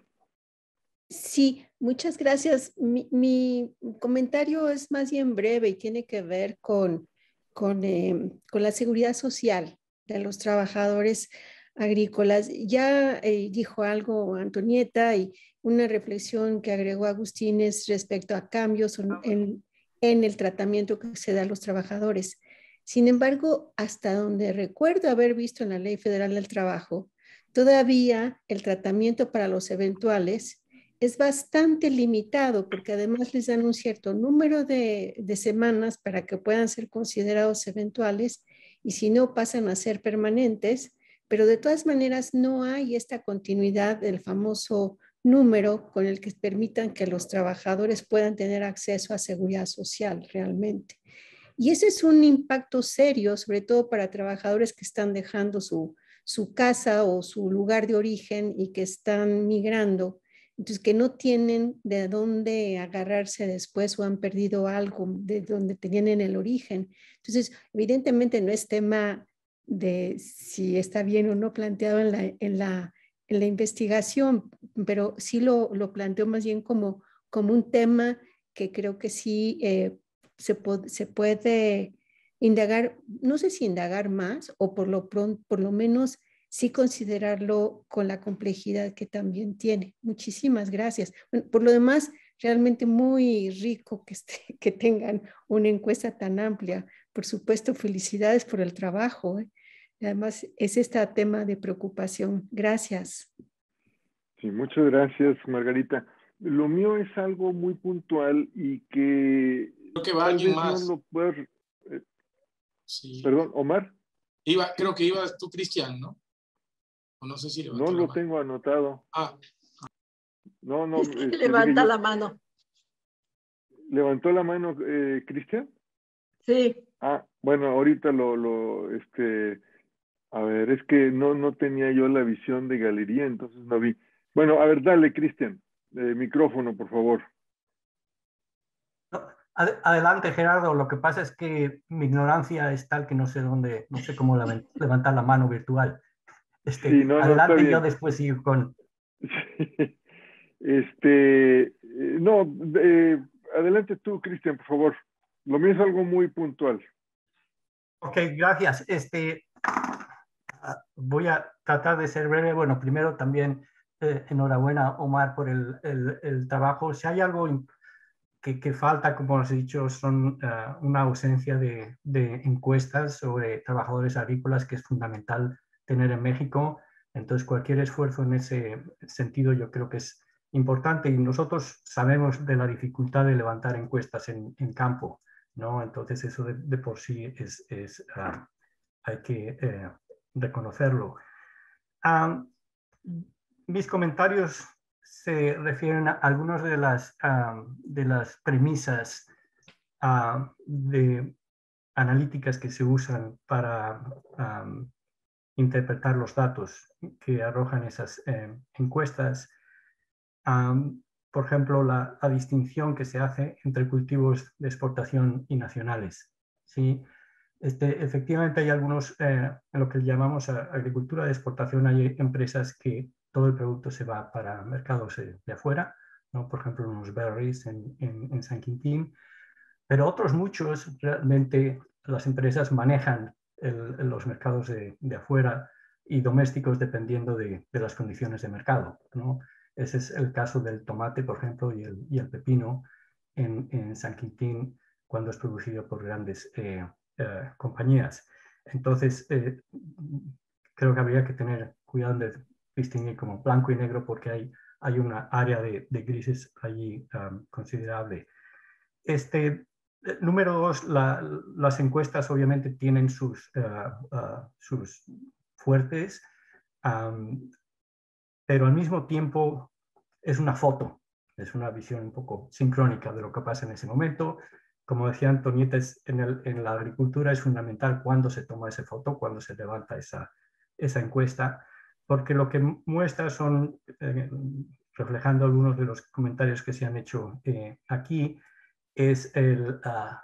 Sí, muchas gracias. Mi, mi comentario es más bien breve y tiene que ver con, con, eh, con la seguridad social de los trabajadores agrícolas. Ya eh, dijo algo Antonieta y una reflexión que agregó Agustínez respecto a cambios en, en el tratamiento que se da a los trabajadores. Sin embargo, hasta donde recuerdo haber visto en la Ley Federal del Trabajo, todavía el tratamiento para los eventuales es bastante limitado porque además les dan un cierto número de, de semanas para que puedan ser considerados eventuales y si no pasan a ser permanentes, pero de todas maneras no hay esta continuidad del famoso número con el que permitan que los trabajadores puedan tener acceso a seguridad social realmente. Y ese es un impacto serio, sobre todo para trabajadores que están dejando su, su casa o su lugar de origen y que están migrando. Entonces, que no tienen de dónde agarrarse después o han perdido algo de donde tenían en el origen. Entonces, evidentemente no es tema de si está bien o no planteado en la, en la, en la investigación, pero sí lo, lo planteo más bien como, como un tema que creo que sí eh, se, po se puede indagar, no sé si indagar más o por lo, pronto, por lo menos sí considerarlo con la complejidad que también tiene. Muchísimas gracias. Bueno, por lo demás, realmente muy rico que, este, que tengan una encuesta tan amplia. Por supuesto, felicidades por el trabajo. ¿eh? Además, es este tema de preocupación. Gracias. Sí, muchas gracias, Margarita. Lo mío es algo muy puntual y que... Creo que va alguien más. No lo puedo... eh, sí. Perdón, Omar. Iba, creo que ibas tú, Cristian, ¿no? No sé si no lo tengo anotado. Ah. No, no. Este, Levanta yo, la mano. ¿Levantó la mano eh, Cristian? Sí. Ah, bueno, ahorita lo, lo, este, a ver, es que no, no tenía yo la visión de galería, entonces no vi. Bueno, a ver, dale, Cristian, eh, micrófono, por favor. No, ad adelante, Gerardo. Lo que pasa es que mi ignorancia es tal que no sé dónde, no sé cómo levantar la mano virtual. Este, sí, no, adelante, no, yo después sigo con... Sí. Este, no, eh, adelante tú, Cristian, por favor. Lo mío es algo muy puntual. Ok, gracias. Este, voy a tratar de ser breve. Bueno, primero también eh, enhorabuena, Omar, por el, el, el trabajo. Si hay algo que, que falta, como os he dicho, son uh, una ausencia de, de encuestas sobre trabajadores agrícolas que es fundamental tener en México. Entonces, cualquier esfuerzo en ese sentido yo creo que es importante, y nosotros sabemos de la dificultad de levantar encuestas en, en campo, ¿no? Entonces, eso de, de por sí es, es uh, hay que eh, reconocerlo. Um, mis comentarios se refieren a algunas de las, um, de las premisas uh, de analíticas que se usan para um, interpretar los datos que arrojan esas eh, encuestas. Um, por ejemplo, la, la distinción que se hace entre cultivos de exportación y nacionales. ¿Sí? Este, efectivamente hay algunos, eh, en lo que llamamos agricultura de exportación, hay empresas que todo el producto se va para mercados de, de afuera, ¿no? Por ejemplo, unos berries en, en, en San Quintín, pero otros muchos realmente las empresas manejan el, los mercados de, de afuera y domésticos dependiendo de, de las condiciones de mercado, ¿no? Ese es el caso del tomate, por ejemplo, y el, y el pepino en, en San Quintín, cuando es producido por grandes eh, eh, compañías. Entonces, eh, creo que habría que tener cuidado de distinguir como blanco y negro, porque hay, hay una área de, de grises allí um, considerable. Este, número dos, la, las encuestas obviamente tienen sus, uh, uh, sus fuertes, um, pero al mismo tiempo es una foto, es una visión un poco sincrónica de lo que pasa en ese momento. Como decía Antonieta, es, en, el, en la agricultura es fundamental cuándo se toma esa foto, cuándo se levanta esa, esa encuesta, porque lo que muestra son, eh, reflejando algunos de los comentarios que se han hecho eh, aquí, es el... Uh,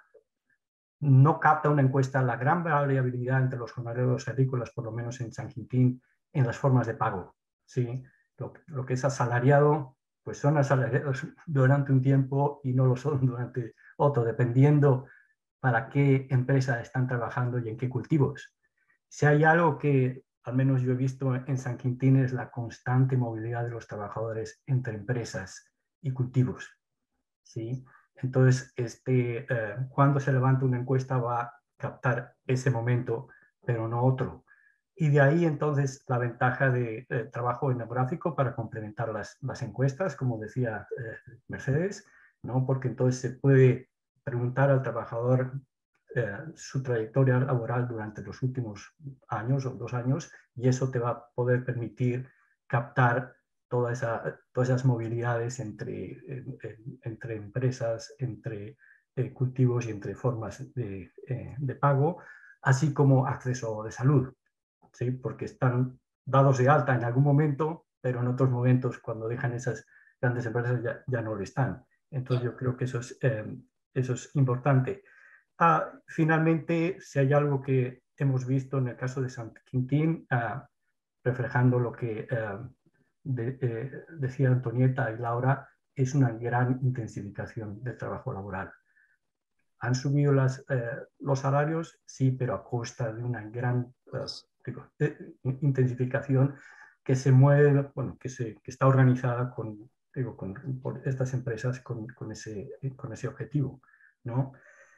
no capta una encuesta la gran variabilidad entre los jornaleros agrícolas, por lo menos en San Quintín, en las formas de pago. ¿Sí? Lo, lo que es asalariado, pues son asalariados durante un tiempo y no lo son durante otro, dependiendo para qué empresa están trabajando y en qué cultivos. Si hay algo que al menos yo he visto en San Quintín es la constante movilidad de los trabajadores entre empresas y cultivos. ¿Sí? Entonces, este, eh, cuando se levanta una encuesta va a captar ese momento, pero no otro. Y de ahí entonces la ventaja de eh, trabajo etnográfico para complementar las, las encuestas, como decía eh, Mercedes, ¿no? Porque entonces se puede preguntar al trabajador eh, su trayectoria laboral durante los últimos años o dos años, y eso te va a poder permitir captar Toda esa, todas esas movilidades entre, en, en, entre empresas, entre eh, cultivos y entre formas de, eh, de pago, así como acceso de salud, ¿sí? Porque están dados de alta en algún momento, pero en otros momentos, cuando dejan esas grandes empresas, ya, ya no lo están. Entonces yo creo que eso es, eh, eso es importante. Ah, finalmente, si hay algo que hemos visto en el caso de San Quintín, ah, reflejando lo que... Eh, De, eh, decía Antonieta y Laura, es una gran intensificación del trabajo laboral. ¿Han subido las, eh, los salarios? Sí, pero a costa de una gran eh, digo, eh, intensificación que se mueve, bueno, que, se, que está organizada con, digo, con, por estas empresas con, con, ese, con ese objetivo, ¿no?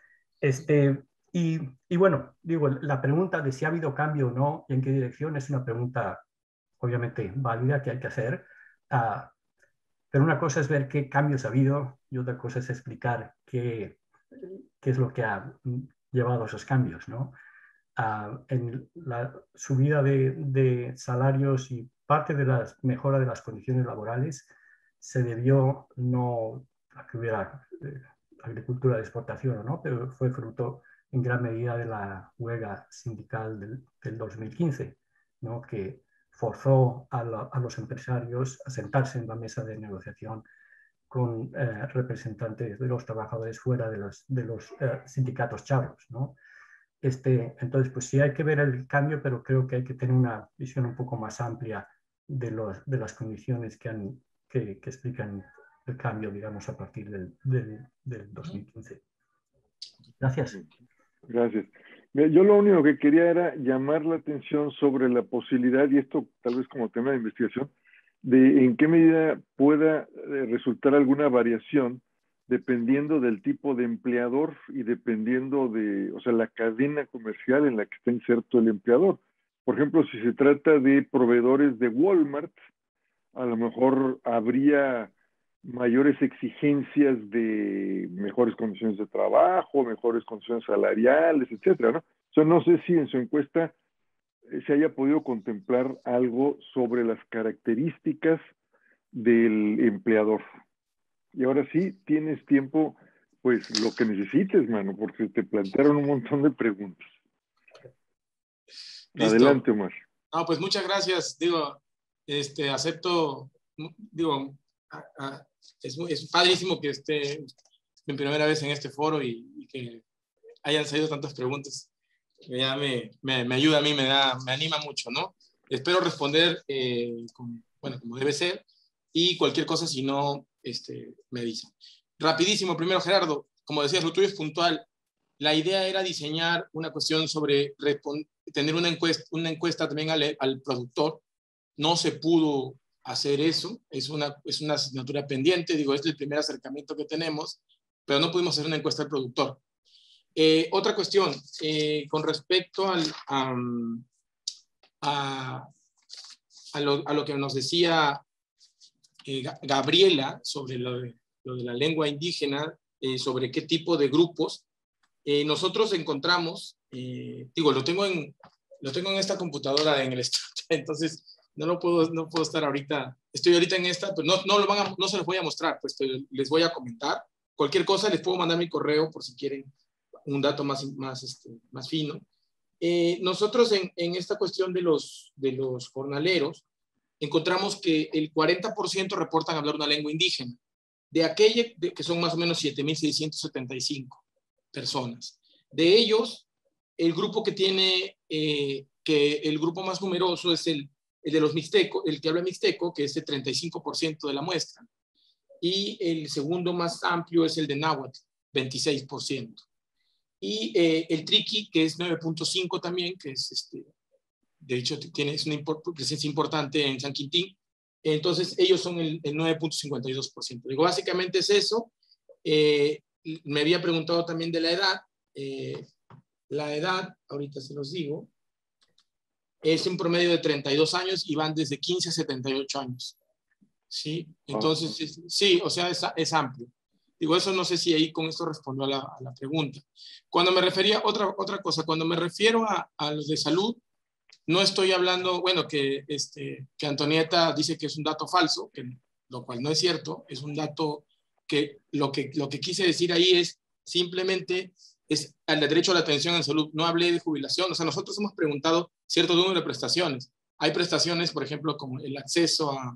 Este, y, y bueno, digo, la pregunta de si ha habido cambio o no y en qué dirección es una pregunta obviamente válida que hay que hacer, uh, pero una cosa es ver qué cambios ha habido y otra cosa es explicar qué, qué es lo que ha llevado a esos cambios, ¿no? Uh, en la subida de, de salarios y parte de la mejora de las condiciones laborales se debió no a que hubiera eh, agricultura de exportación o no, pero fue fruto en gran medida de la huelga sindical del, del dos mil quince, ¿no? Que forzó a, la, a los empresarios a sentarse en la mesa de negociación con eh, representantes de los trabajadores fuera de los, de los eh, sindicatos charros, ¿no? Este, entonces, pues sí hay que ver el cambio, pero creo que hay que tener una visión un poco más amplia de, los, de las condiciones que, han, que, que explican el cambio, digamos, a partir del, del, del dos mil quince. Gracias. Gracias. Yo lo único que quería era llamar la atención sobre la posibilidad, y esto tal vez como tema de investigación, de en qué medida pueda resultar alguna variación dependiendo del tipo de empleador y dependiendo de, o sea, la cadena comercial en la que está inserto el empleador. Por ejemplo, si se trata de proveedores de Walmart, a lo mejor habría mayores exigencias de mejores condiciones de trabajo, mejores condiciones salariales, etcétera, ¿no? O sea, no sé si en su encuesta se haya podido contemplar algo sobre las características del empleador. Y ahora sí, tienes tiempo, pues lo que necesites, mano, porque te plantearon un montón de preguntas. Listo. Adelante, Omar. No, pues muchas gracias. Digo, este, acepto, digo, a, a, es, es padrísimo que esté mi primera vez en este foro y, y que hayan salido tantas preguntas. Ya me, me, me ayuda a mí, me, da, me anima mucho, ¿no? Espero responder, eh, con, bueno, como debe ser, y cualquier cosa, si no, este, me dicen. Rapidísimo, primero, Gerardo, como decías, lo tuyo es puntual. La idea era diseñar una cuestión sobre tener una encuesta, una encuesta también al, al productor. No se pudo hacer eso, es una, es una asignatura pendiente, digo, es el primer acercamiento que tenemos, pero no pudimos hacer una encuesta al productor. Eh, otra cuestión, eh, con respecto al, a, a, a, lo, a lo que nos decía eh, Gabriela sobre lo de, lo de la lengua indígena, eh, sobre qué tipo de grupos. Eh, nosotros encontramos, eh, digo, lo tengo, en, lo tengo en esta computadora en el estudio, entonces no lo puedo, no puedo estar ahorita, estoy ahorita en esta, pero no, no, lo van a, no se los voy a mostrar, pues les voy a comentar. Cualquier cosa les puedo mandar mi correo por si quieren un dato más, más, este, más fino. Eh, nosotros en, en esta cuestión de los, de los jornaleros encontramos que el cuarenta por ciento reportan hablar una lengua indígena, de aquella de, que son más o menos siete mil seiscientos setenta y cinco personas. De ellos, el grupo que tiene, eh, que el grupo más numeroso es el, el de los mixtecos, el que habla mixteco, que es el treinta y cinco por ciento de la muestra. Y el segundo más amplio es el de náhuatl, veintiséis por ciento. Y eh, el triqui, que es nueve punto cinco también, que es, este, de hecho, tiene es una import, presencia importante en San Quintín. Entonces, ellos son el, el nueve punto cincuenta y dos por ciento. Digo, básicamente es eso. Eh, me había preguntado también de la edad. Eh, la edad, ahorita se los digo, es un promedio de treinta y dos años y van desde quince a setenta y ocho años. ¿Sí? Entonces, oh. es, sí, o sea, es, es amplio. Digo, eso no sé si ahí con esto respondió a la, a la pregunta. Cuando me refería, otra, otra cosa, cuando me refiero a, a los de salud, no estoy hablando, bueno, que, este, que Antonieta dice que es un dato falso, que, lo cual no es cierto, es un dato que lo, que lo que quise decir ahí es simplemente es el derecho a la atención en salud. No hablé de jubilación, o sea, nosotros hemos preguntado cierto número de prestaciones. Hay prestaciones, por ejemplo, como el acceso a,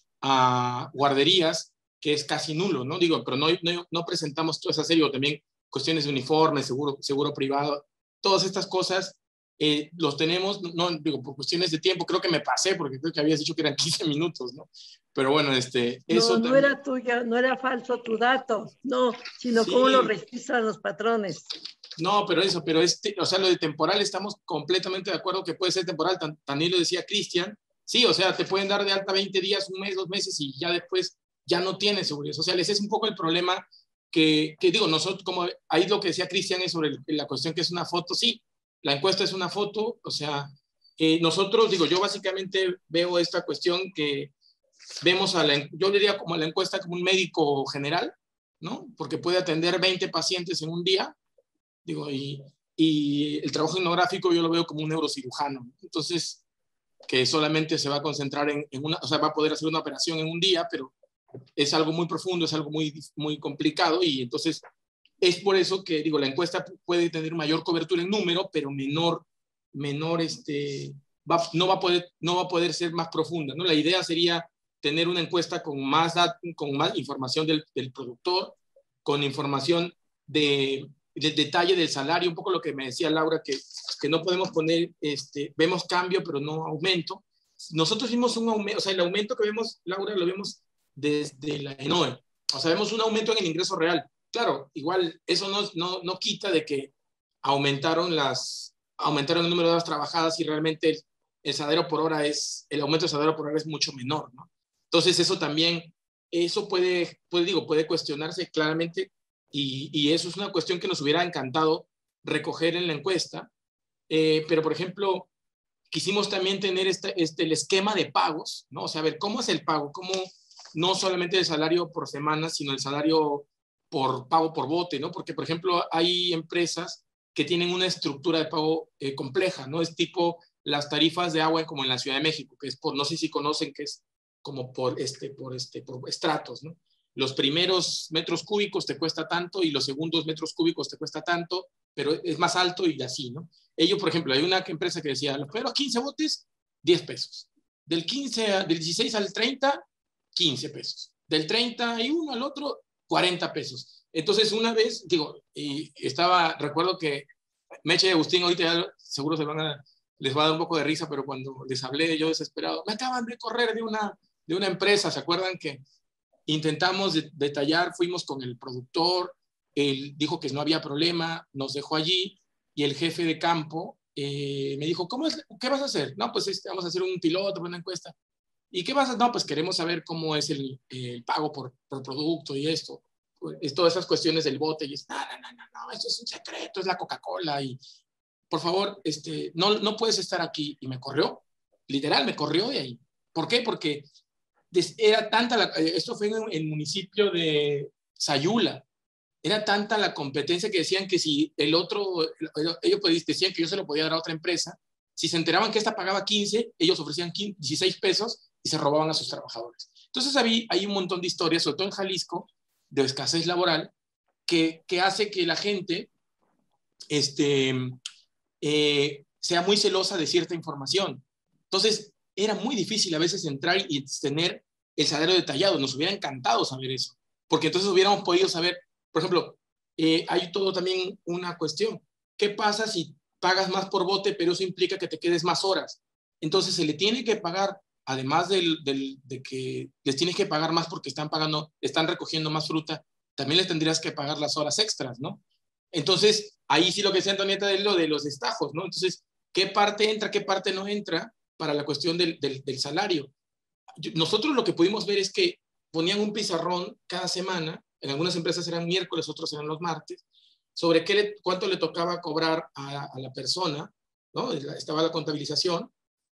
a guarderías, que es casi nulo, ¿no? Digo, pero no, no, no presentamos toda esa serie, o también cuestiones de uniforme, seguro, seguro privado, todas estas cosas eh, los tenemos, no, digo, por cuestiones de tiempo, creo que me pasé, porque creo que habías dicho que eran quince minutos, ¿no? Pero bueno, este, eso No, no también... era tuya, no era falso tu dato, no, sino sí. cómo lo registran los patrones. No, pero eso, pero este, o sea, lo de temporal estamos completamente de acuerdo que puede ser temporal, tan, también lo decía Cristian, sí, o sea, te pueden dar de alta veinte días, un mes, dos meses, y ya después ya no tienes seguridad social. Ese es un poco el problema que, que digo, nosotros, como ahí lo que decía Cristian es sobre el, la cuestión que es una foto, sí, la encuesta es una foto, o sea, eh, nosotros, digo, yo básicamente veo esta cuestión que vemos a la, yo diría como a la encuesta como un médico general, ¿no? Porque puede atender veinte pacientes en un día, digo, y, y el trabajo etnográfico yo lo veo como un neurocirujano, entonces, que solamente se va a concentrar en, en una, o sea, va a poder hacer una operación en un día, pero es algo muy profundo, es algo muy, muy complicado, y entonces es por eso que, digo, la encuesta puede tener mayor cobertura en número, pero menor, menor, este, va, no, va a poder, no va a poder ser más profunda, ¿no? La idea sería tener una encuesta con más, con más información del, del productor, con información de, del detalle del salario, un poco lo que me decía Laura, que, que no podemos poner, este, vemos cambio, pero no aumento. Nosotros vimos un aumento, o sea, el aumento que vemos, Laura, lo vemos desde la ENOE. O sea, vemos un aumento en el ingreso real. Claro, igual eso no, no, no quita de que aumentaron, las, aumentaron el número de horas trabajadas y realmente el, el salario por hora es, el aumento del salario por hora es mucho menor, ¿no? Entonces eso también, eso puede, puede, digo, puede cuestionarse claramente y, y eso es una cuestión que nos hubiera encantado recoger en la encuesta. Eh, pero, por ejemplo, quisimos también tener este, este, el esquema de pagos, ¿no? O sea, a ver, ¿cómo es el pago? ¿Cómo no solamente el salario por semana, sino el salario por pago por bote, ¿no? Porque, por ejemplo, hay empresas que tienen una estructura de pago eh, compleja, ¿no? Es tipo las tarifas de agua como en la Ciudad de México, que es por, no sé si conocen, que es como por, este, por, este, por estratos, ¿no? Los primeros metros cúbicos te cuesta tanto y los segundos metros cúbicos te cuesta tanto, pero es más alto y así, ¿no? Ellos, por ejemplo, hay una empresa que decía, los primeros quince botes, diez pesos. Del, quince, del dieciséis al treinta, quince pesos. Del treinta y uno al otro, cuarenta pesos. Entonces, una vez, digo, y estaba, recuerdo que Meche y Agustín ahorita ya seguro se van a, les va a dar un poco de risa, pero cuando les hablé yo desesperado, me acaban de correr de una, de una empresa, ¿se acuerdan que intentamos de, detallar, fuimos con el productor, él dijo que no había problema, nos dejó allí, y el jefe de campo eh, me dijo, ¿cómo es, ¿qué vas a hacer? No, pues este, vamos a hacer un piloto, una encuesta. ¿Y qué vas a hacer? No, pues queremos saber cómo es el, el pago por, por producto y esto. Es todas esas cuestiones del bote, y es, no, no, no, no, no, esto es un secreto, es la Coca-Cola, y por favor, este, no, no puedes estar aquí. Y me corrió, literal, me corrió de ahí. ¿Por qué? Porque era tanta, la, esto fue en el municipio de Sayula, era tanta la competencia que decían que si el otro, ellos decían que yo se lo podía dar a otra empresa, si se enteraban que esta pagaba quince, ellos ofrecían dieciséis pesos y se robaban a sus trabajadores. Entonces había, hay un montón de historias, sobre todo en Jalisco, de escasez laboral, que, que hace que la gente este, eh, sea muy celosa de cierta información. Entonces, era muy difícil a veces entrar y tener el salario detallado. Nos hubiera encantado saber eso, porque entonces hubiéramos podido saber, por ejemplo, eh, hay todo también una cuestión. ¿Qué pasa si pagas más por bote, pero eso implica que te quedes más horas? Entonces, se le tiene que pagar, además del, del, de que les tienes que pagar más porque están pagando, están recogiendo más fruta, también les tendrías que pagar las horas extras, ¿no? Entonces, ahí sí lo que decía Antonieta es lo de los destajos, ¿no? Entonces, ¿qué parte entra, qué parte no entra para la cuestión del, del, del salario? Nosotros lo que pudimos ver es que ponían un pizarrón cada semana, en algunas empresas eran miércoles, otros eran los martes, sobre qué le, cuánto le tocaba cobrar a, a la persona, ¿no? Estaba la contabilización,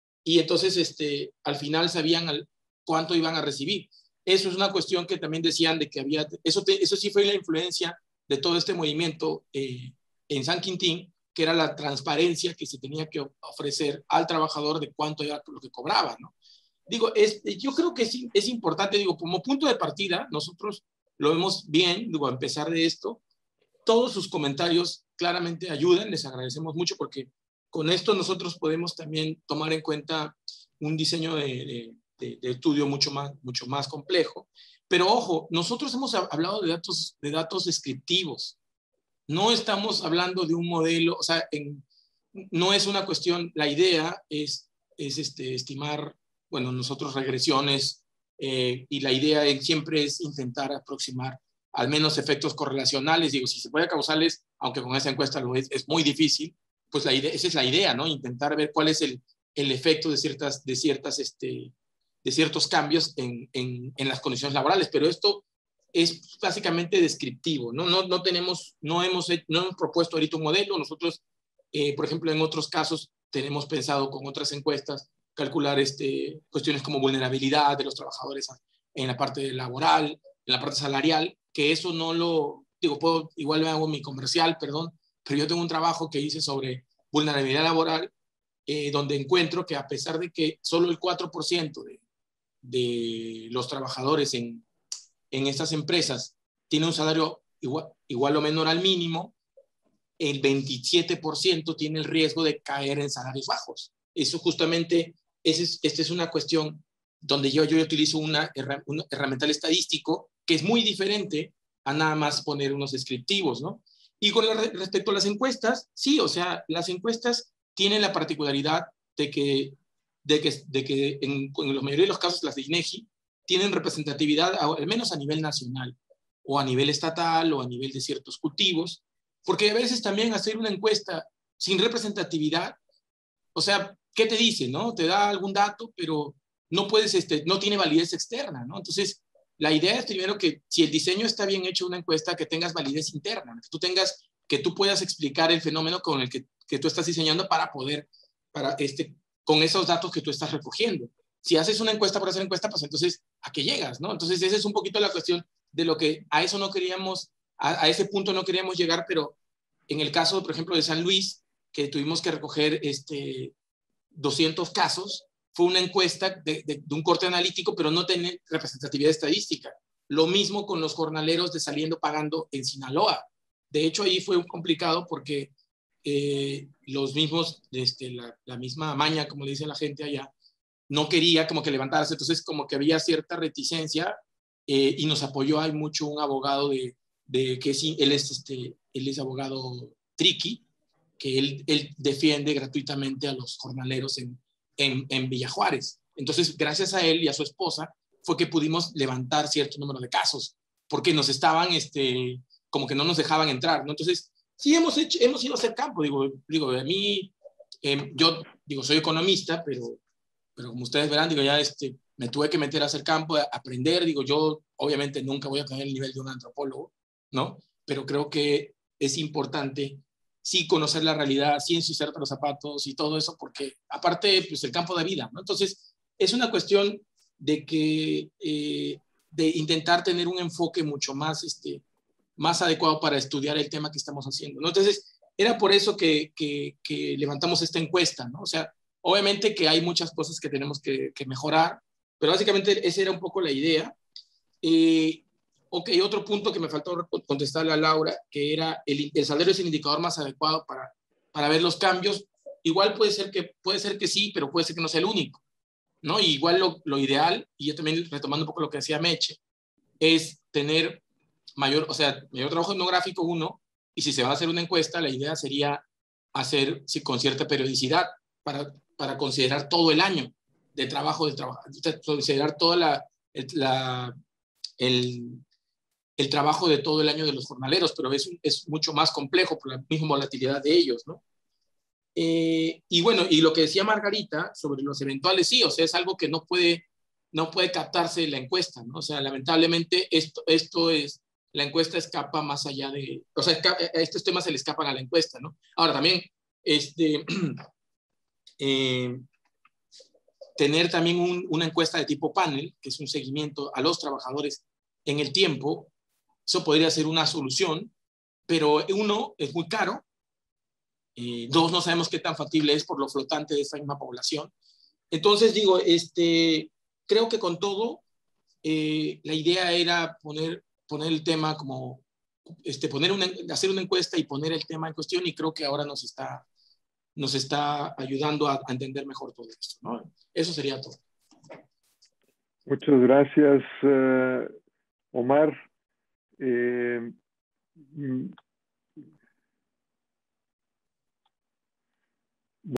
y entonces este, al final sabían al, cuánto iban a recibir. Eso es una cuestión que también decían de que había, eso, te, eso sí fue la influencia de todo este movimiento eh, en San Quintín, que era la transparencia que se tenía que ofrecer al trabajador de cuánto era lo que cobraba, ¿no? Digo, es, yo creo que sí, es importante, digo, como punto de partida, nosotros lo vemos bien, digo, a empezar de esto, todos sus comentarios claramente ayudan, les agradecemos mucho porque con esto nosotros podemos también tomar en cuenta un diseño de, de, de, de estudio mucho más, mucho más complejo. Pero ojo, nosotros hemos hablado de datos, de datos descriptivos. No estamos hablando de un modelo, o sea, en, no es una cuestión, la idea es, es este, estimar, bueno, nosotros regresiones, eh, y la idea es, siempre es intentar aproximar al menos efectos correlacionales. Digo, si se puede causales, aunque con esa encuesta lo es, es muy difícil, pues la idea, esa es la idea, ¿no? Intentar ver cuál es el, el efecto de, ciertas, de, ciertas, este, de ciertos cambios en, en, en las condiciones laborales, pero esto es básicamente descriptivo, ¿no? No, no, tenemos, no, hemos, no hemos propuesto ahorita un modelo. Nosotros, eh, por ejemplo, en otros casos tenemos pensado con otras encuestas calcular este, cuestiones como vulnerabilidad de los trabajadores en la parte laboral, en la parte salarial, que eso no lo, digo, puedo, igual me hago mi comercial, perdón, pero yo tengo un trabajo que hice sobre vulnerabilidad laboral, eh, donde encuentro que a pesar de que solo el cuatro por ciento de, de los trabajadores en, en estas empresas tiene un salario igual, igual o menor al mínimo, el veintisiete por ciento tiene el riesgo de caer en salarios bajos. Eso justamente, ese es, esta es una cuestión donde yo, yo utilizo una, un herramienta estadístico que es muy diferente a nada más poner unos descriptivos, ¿no? Y con la, respecto a las encuestas, sí, o sea, las encuestas tienen la particularidad de que, de que, de que en, en la mayoría de los casos las de INEGI tienen representatividad, al menos a nivel nacional, o a nivel estatal, o a nivel de ciertos cultivos, porque a veces también hacer una encuesta sin representatividad, o sea, ¿qué te dice, no? Te da algún dato, pero no puedes, este, no tiene validez externa, ¿no? Entonces, la idea es primero que si el diseño está bien hecho una encuesta, que tengas validez interna, que tú tengas, que tú puedas explicar el fenómeno con el que, que tú estás diseñando para poder, para este, con esos datos que tú estás recogiendo. Si haces una encuesta por hacer encuesta, pues entonces, ¿a qué llegas, no? Entonces, esa es un poquito la cuestión de lo que a eso no queríamos, a, a ese punto no queríamos llegar, pero en el caso, por ejemplo, de San Luis, que tuvimos que recoger este, doscientos casos, fue una encuesta de, de, de un corte analítico, pero no tiene representatividad estadística. Lo mismo con los jornaleros de Saliendo Pagando en Sinaloa. De hecho, ahí fue complicado porque eh, los mismos, este, la, la misma maña, como le dice la gente allá, no quería como que levantarse, entonces como que había cierta reticencia eh, y nos apoyó hay mucho un abogado de, de que sí, él es, este, él es abogado triqui, que él, él defiende gratuitamente a los jornaleros en, en, en Villa Juárez. Entonces, gracias a él y a su esposa, fue que pudimos levantar cierto número de casos, porque nos estaban, este, como que no nos dejaban entrar, ¿no? Entonces, sí hemos, hecho, hemos ido a hacer campo, digo, digo a mí, eh, yo, digo, soy economista, pero, pero como ustedes verán, digo, ya este, me tuve que meter a hacer campo, a aprender, digo, yo obviamente nunca voy a tener el nivel de un antropólogo, ¿no? Pero creo que es importante sí conocer la realidad, sí ensuciarte los zapatos y todo eso, porque aparte, pues el campo de vida, ¿no? Entonces, es una cuestión de que, eh, de intentar tener un enfoque mucho más, este, más adecuado para estudiar el tema que estamos haciendo, ¿no? Entonces, era por eso que, que, que levantamos esta encuesta, ¿no? O sea, obviamente que hay muchas cosas que tenemos que, que mejorar, pero básicamente esa era un poco la idea. Eh, ok, otro punto que me faltó contestarle a Laura, que era el, el salario es el indicador más adecuado para, para ver los cambios. Igual puede ser, que, puede ser que sí, pero puede ser que no sea el único, ¿no? Y igual lo, lo ideal, y yo también retomando un poco lo que decía Meche, es tener mayor, o sea, mayor trabajo etnográfico uno, y si se va a hacer una encuesta, la idea sería hacer sí, con cierta periodicidad para, para considerar todo el año de trabajo, de trabajo, considerar toda la, la el, el trabajo de todo el año de los jornaleros, pero es, es mucho más complejo por la misma volatilidad de ellos, ¿no? Eh, y bueno, y lo que decía Margarita sobre los eventuales, sí, o sea, es algo que no puede, no puede captarse en la encuesta, ¿no? O sea, lamentablemente esto, esto es, la encuesta escapa más allá de, o sea, a estos temas se le escapan a la encuesta, ¿no? Ahora también, este, eh, tener también un, una encuesta de tipo panel, que es un seguimiento a los trabajadores en el tiempo, eso podría ser una solución, pero uno, es muy caro, eh, dos, no sabemos qué tan factible es por lo flotante de esta misma población. Entonces, digo, este, creo que con todo, eh, la idea era poner, poner el tema como, este, poner una, hacer una encuesta y poner el tema en cuestión, y creo que ahora nos está, nos está ayudando a, a entender mejor todo esto, ¿no? Eso sería todo. Muchas gracias, uh, Omar. Eh,